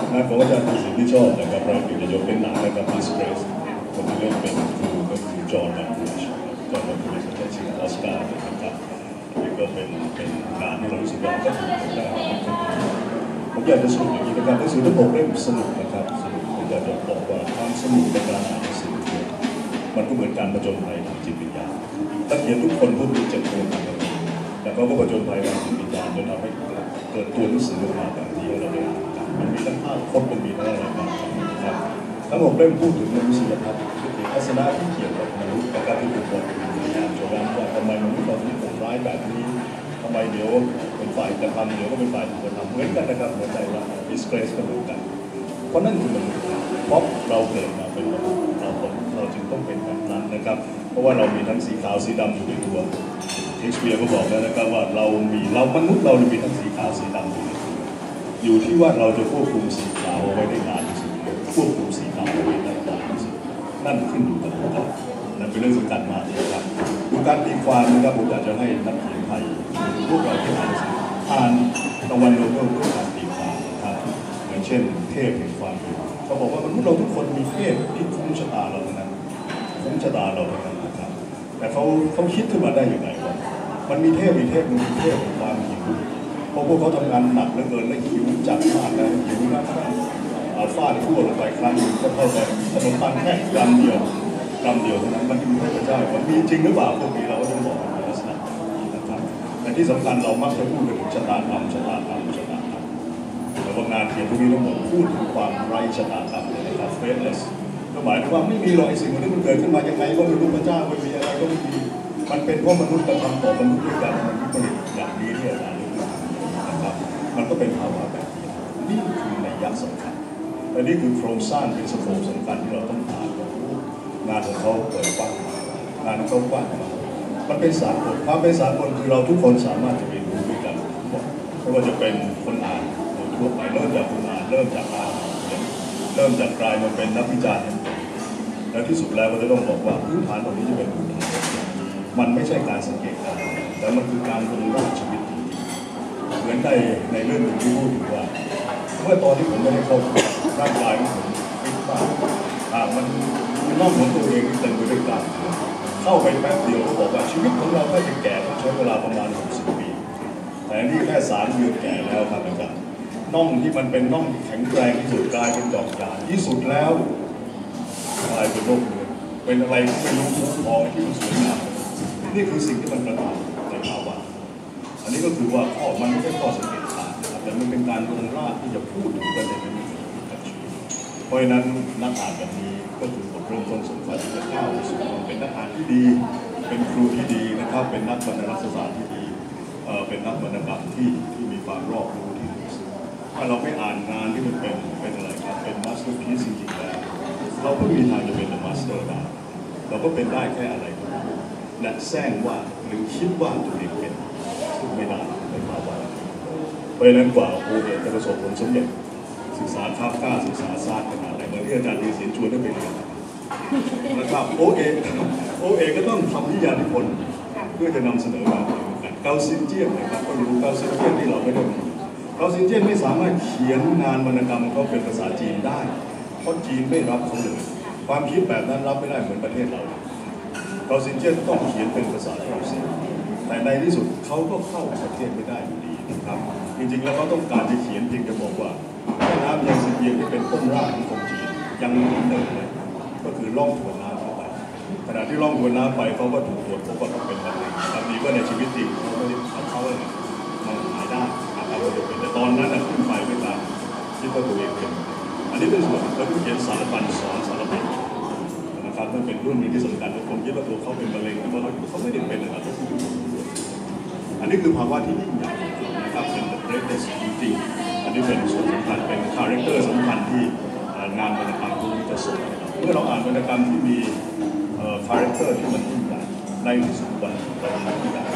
งานของอาจารย์ศิลป์ที่ชอบนะครับเราอยากจะยกเป็นหนังนะครับ Disgrace คนที่เล่นเป็นครูก็คือจอห์นแมคคูชจอห์นแมคคูชได้ชิงออสการ์นะครับนี่ก็เป็นเป็นงานที่เรารู้สึกว่าก็ถูกได้ผมอยากจะสรุปอย่างนี้นะครับหนังสือทั้งหกเล่มสนุกนะครับสนุกผมอยากจะบอกว่าความสนุกในการอ่านหนังสือมันก็เหมือนการผจญภัยทางจิตวิญญาณนักเขียนทุกคนพูดถึงเจ็บปวดนะครับแต่เขาก็ผจญภัยทางจิตวิญญาณจนทำให้เกิดตัวหนังสือออกมาแบบที่เราได้อ่านกันมันมีทั้งภาพพจน์มันมีทั้งอะไรบ้างนะครับทั้งหกเล่มพูดถึงมนุษยธรรมคือทัศนะที่เกี่ยวกับมนุษย์และการที่ถูกบทพยายามโจมตีว่าทำไมมนุษย์เราถึงโหดร้ายแบบนี้ทำไมเดี๋ยวเป็นฝ่ายกระทำเดี๋ยวก็เป็นฝ่ายถูกกระทำเหมือนกันนะครับหัวใจว่า disgrace ก็เหมือนกันเพราะนั่นคือมนุษย์เพราะเราเกิดมาเป็นมนุษย์เราเราจึงต้องเป็นแบบนั้นนะครับเพราะว่าเรามีทั้งสีขาวสีดำอยู่ในตัวเชคสเปียร์ก็บอกแล้วนะครับว่าเรามีเรามนุษย์เรามีทั้งสีขาวสีดำอยู่ในตัวอยู่ที่ว่าเราจะควบคุมสีขาวเอาไว้ได้นานที่สุดควบคุมสีขาวเอาไว้ได้นานที่สุดนั่นขึ้นอยู่กับเรานั่นเป็นเรื่องสำคัญมากนะครับดูการตีความนะครับผมอยากจะให้นักเขียนไทยพวกเราที่อ่านหนังสืออ่านตะวันโลกด้วยการตีความนะครับอย่างเช่นเทพแห่งความอยู่เขาบอกว่ามนุษย์เราทุกคนมีเทพที่คุ้มชะตาเราทั้งนั้นคุ้มชะตาเราทั้งนั้นนะครับแต่เขาเขาคิดขึ้นมาได้อย่างไรวะมันมีเทพมีเทพมีเทพแห่งความหิวเพราะพวกเขาทำงานหนักเหลือเกินและหิวจัดมากนะหิวนะอาฟาดทั่วลงไปครั้งนึงก็เท่ากับขนมปังแค่กรัมเดียวกรัมเดียวเท่านั้นมันมีพระเจ้ามันมีจริงหรือเปล่าพวกนี้เราก็ต้องบอกในลักษณะนี้นะครับแต่ที่สำคัญเรามักจะพูดถึงชะตากรรมชะตากรรมชะตากรรมแต่ว่างานเขียนพวกนี้ทั้งหมดพูดถึงความไร้ชะตากรรมนะครับ faithless ก็หมายถึงว่าไม่มีหรอกไอ้สิ่งที่มันเกิดขึ้นมายังไงก็ไม่รู้พระเจ้าไม่มีอะไรก็ไม่มีมันเป็นเพราะมนุษย์กระทำต่อมนุษย์ด้วยกันมันผลิตอย่างนี้เนี่ยนะครับมันก็เป็นภาวะแบบนี้นี่คือในยักษ์สำคัญและนี่คือโครงสร้างเป็นสโคปสำคัญที่เราต้องอ่านงานของเขาเปิดกว้างงานของเขากว้างมันเป็นสากลความเป็นสากลคือเราทุกคนสามารถจะเรียนรู้ด้วยกันไม่ว่าจะเป็นคนอ่านโดยทั่วไปเริ่มจากคนอ่านเริ่มจากอ่านเริ่มจากกลายมาเป็นนักวิจารณ์และที่สุดแล้วก็จะต้องบอกว่าพื้นฐานตรงนี้จะเป็นพื้นฐานมันไม่ใช่การสังเกตการแต่มันคือการลงรากชีวิตจริงๆเหมือนในในเรื่องที่พูดถึงว่าเมื่อตอนที่ผมไม่ได้เข้าร่างกายของผมฟิตมากหากมันน่องของตัวเองเต็มไปด้วยกล้ามเข้าไปแป๊บเดียวก็บอกว่าชีวิตของเราถ้าจะแก่ต้องใช้เวลาประมาณหกสิบปีแต่นี่แค่สามเดือนแก่แล้วครับอาจารย์น่องที่มันเป็นน่องที่แข็งแรงที่สุดกลายเป็นดอกยางที่สุดแล้วกลายเป็นโรคเลยเป็นอะไรที่ไม่รู้พอที่มันสวยงามนี่คือสิ่งที่มันกระทำในภาวะอันนี้ก็คือว่าข้อมันไม่ใช่ข้อสังเกตการณ์แต่มันเป็นการลงรากที่จะพูดถึงประเด็นนี้เพราะฉะนั้นนักอ่านแบบนี้ก็คือบทเริ่มต้นสำคัญที่จะก้าวไปสู่ความเป็นนักอ่านที่ดีเป็นครูที่ดีนะครับเป็นนักวรรณรัฐศาสตร์ที่ดีเป็นนักวรรณกรรมที่ที่มีความรอบรู้ที่ดีถ้าเราไม่อ่านงานที่มันเป็นเป็นอะไรครับเป็นมาสเตอร์พีซจริงๆแล้วเราก็มีทางจะเป็นมาสเตอร์ได้เราก็เป็นได้แค่อะไรและแซงว่าหรือคิดว่าตัวเองเป็นซึ่งไม่ได้ในภาวะเพราะฉะนั้นกว่าโอเอ๋จะประสบผลสำเร็จศึกษาข้าวกล้าศึกษาศาสตร์ขนาดไหนเมื่อที่อาจารย์ดีเสียนชวนให้ไปเรียนนะครับโอเอโอเอก็ต้องทำนิยายนิพนธ์เพื่อจะนำเสนอมากันเกาซินเจียนนะครับก็รู้เกาซินเจียนที่เราไม่ได้เกาซินเจียนไม่สามารถเขียนงานวรรณกรรมเขาเป็นภาษาจีนได้เพราะจีนไม่รับเขาเลยความคิดแบบนั้นรับไม่ได้เหมือนประเทศเราเกาซินเจียนต้องเขียนเป็นภาษาฝรั่งเศสแต่ในที่สุดเขาก็เข้าประเทศไม่ได้อยู่ดีนะครับจริงๆแล้วเขาต้องการจะเขียนเพียงจะบอกว่าแม่น้ำยังสิเพียงที่เป็นต้นรากของคนจีนยังเหมือนเดิมเลยก็คือล่องถวนน้ำเข้าไปขณะที่ล่องถวนน้ำไปเขาก็ถูกตรวจพบว่าเขาเป็นมะเร็งอันนี้ก็ในชีวิตจริงเขาไม่ได้เขาเลยมันหายได้นะครับก็จะเป็นแต่ตอนนั้นขึ้นไปไม่ตามที่เขาตัวเองเป็นอันนี้เป็นส่วนแล้วก็เขียนสารพันสอนสารพันนะครับนั่นเป็นรุ่นนี้ที่สำคัญทุกคนคิดว่าตัวเขาเป็นมะเร็งแต่ว่าเขาไม่ได้เป็นนะครับอันนี้คือภาวะที่ยิ่งใหญ่นะครับเป็น the greatest จริงๆอันนี้เป็นส่วนสำคัญเป็นคาแรคเตอร์สำคัญที่งานวรรณกรรมพวกนี้จะส่งเมื่อเราอ่านวรรณกรรมที่มีคาแรคเตอร์ที่มันยิ่งใหญ่ในที่สุดวันเราทำที่ได้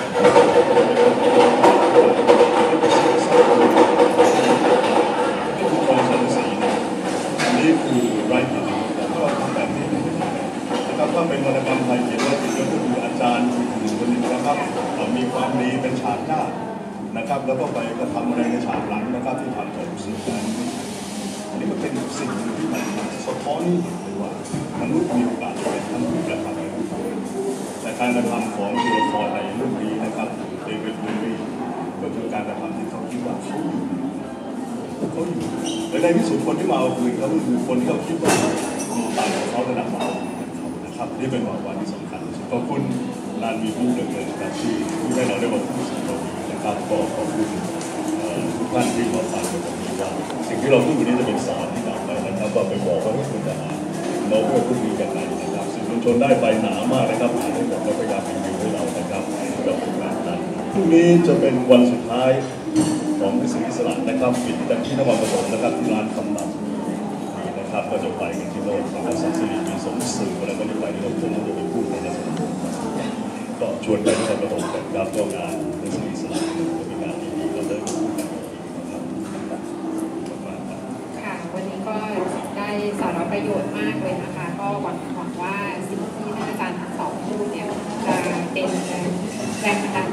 นี่คือความสันสีอันนี้คือไรท์ที่แต่ก็ทำแบบนี้นะครับถ้าเป็นวรรณกรรมไทยเขียนว่าติดก็คืออาจารย์คือครูคนหนึ่งนะครับมีความดีเป็นฉากหน้านะครับแล้วก็ไปกระทำอะไรในฉากหลังนะครับที่ทำกับสื่อการนี้นี้มันเป็นสิ่งที่มันสะท้อนเลยว่ามนุษย์มีโอกาสเป็นทั้งผู้กระทำแต่การกระทำของตัวละครในเรื่องนี้นะครับเดวิด ลูรี่ก็คือการกระทำที่เขาคิดว่าเขาอยู่เขาอยู่และในที่สุดคนที่มาเอาคืนเขาคือคนที่เขาคิดว่าตายของเขาระดับเรานะครับนี่เป็นความหวังที่สำคัญขอบคุณนานมีผู้เดินเดินครับที่ที่ให้เราได้มาพูดถึงตรงนี้นะครับก็ขอบคุณทุกท่านที่มาฟังในวันนี้ว่าสิ่งที่เราพูดวันนี้จะเป็นสอนที่เราไปนะครับว่าไปบอกว่าให้คุณจะหาเราเพื่อพูดดีกันไหนนะครับสื่อมวลชนได้ไปหนามากนะครับอ่านให้หมดแล้วพยายามรีวิวให้เรานะครับกับผลงานนั้นพรุ่งนี้จะเป็นวันสุดท้ายของวิศวอิสระนะครับปิดกันที่นครปฐมนะครับที่ร้านคำนำนะครับก็จะไปกันที่โน่นนะครับสันสิริมีสมสื่อแล้วก็จะไปที่โน่นผมก็จะไปพูดในนั้นก็ชวนไปที่นครปฐมกันครับก็งานวิศวอิสระจะเป็นงานที่ดีเราได้พูดกันค่ะวันนี้ก็ได้สาระประโยชน์มากเลยนะคะก็หวังหวังว่าสิ่งที่ท่านอาจารย์ทั้งสองพูดเนี่ยจะเป็นแรงบันดาล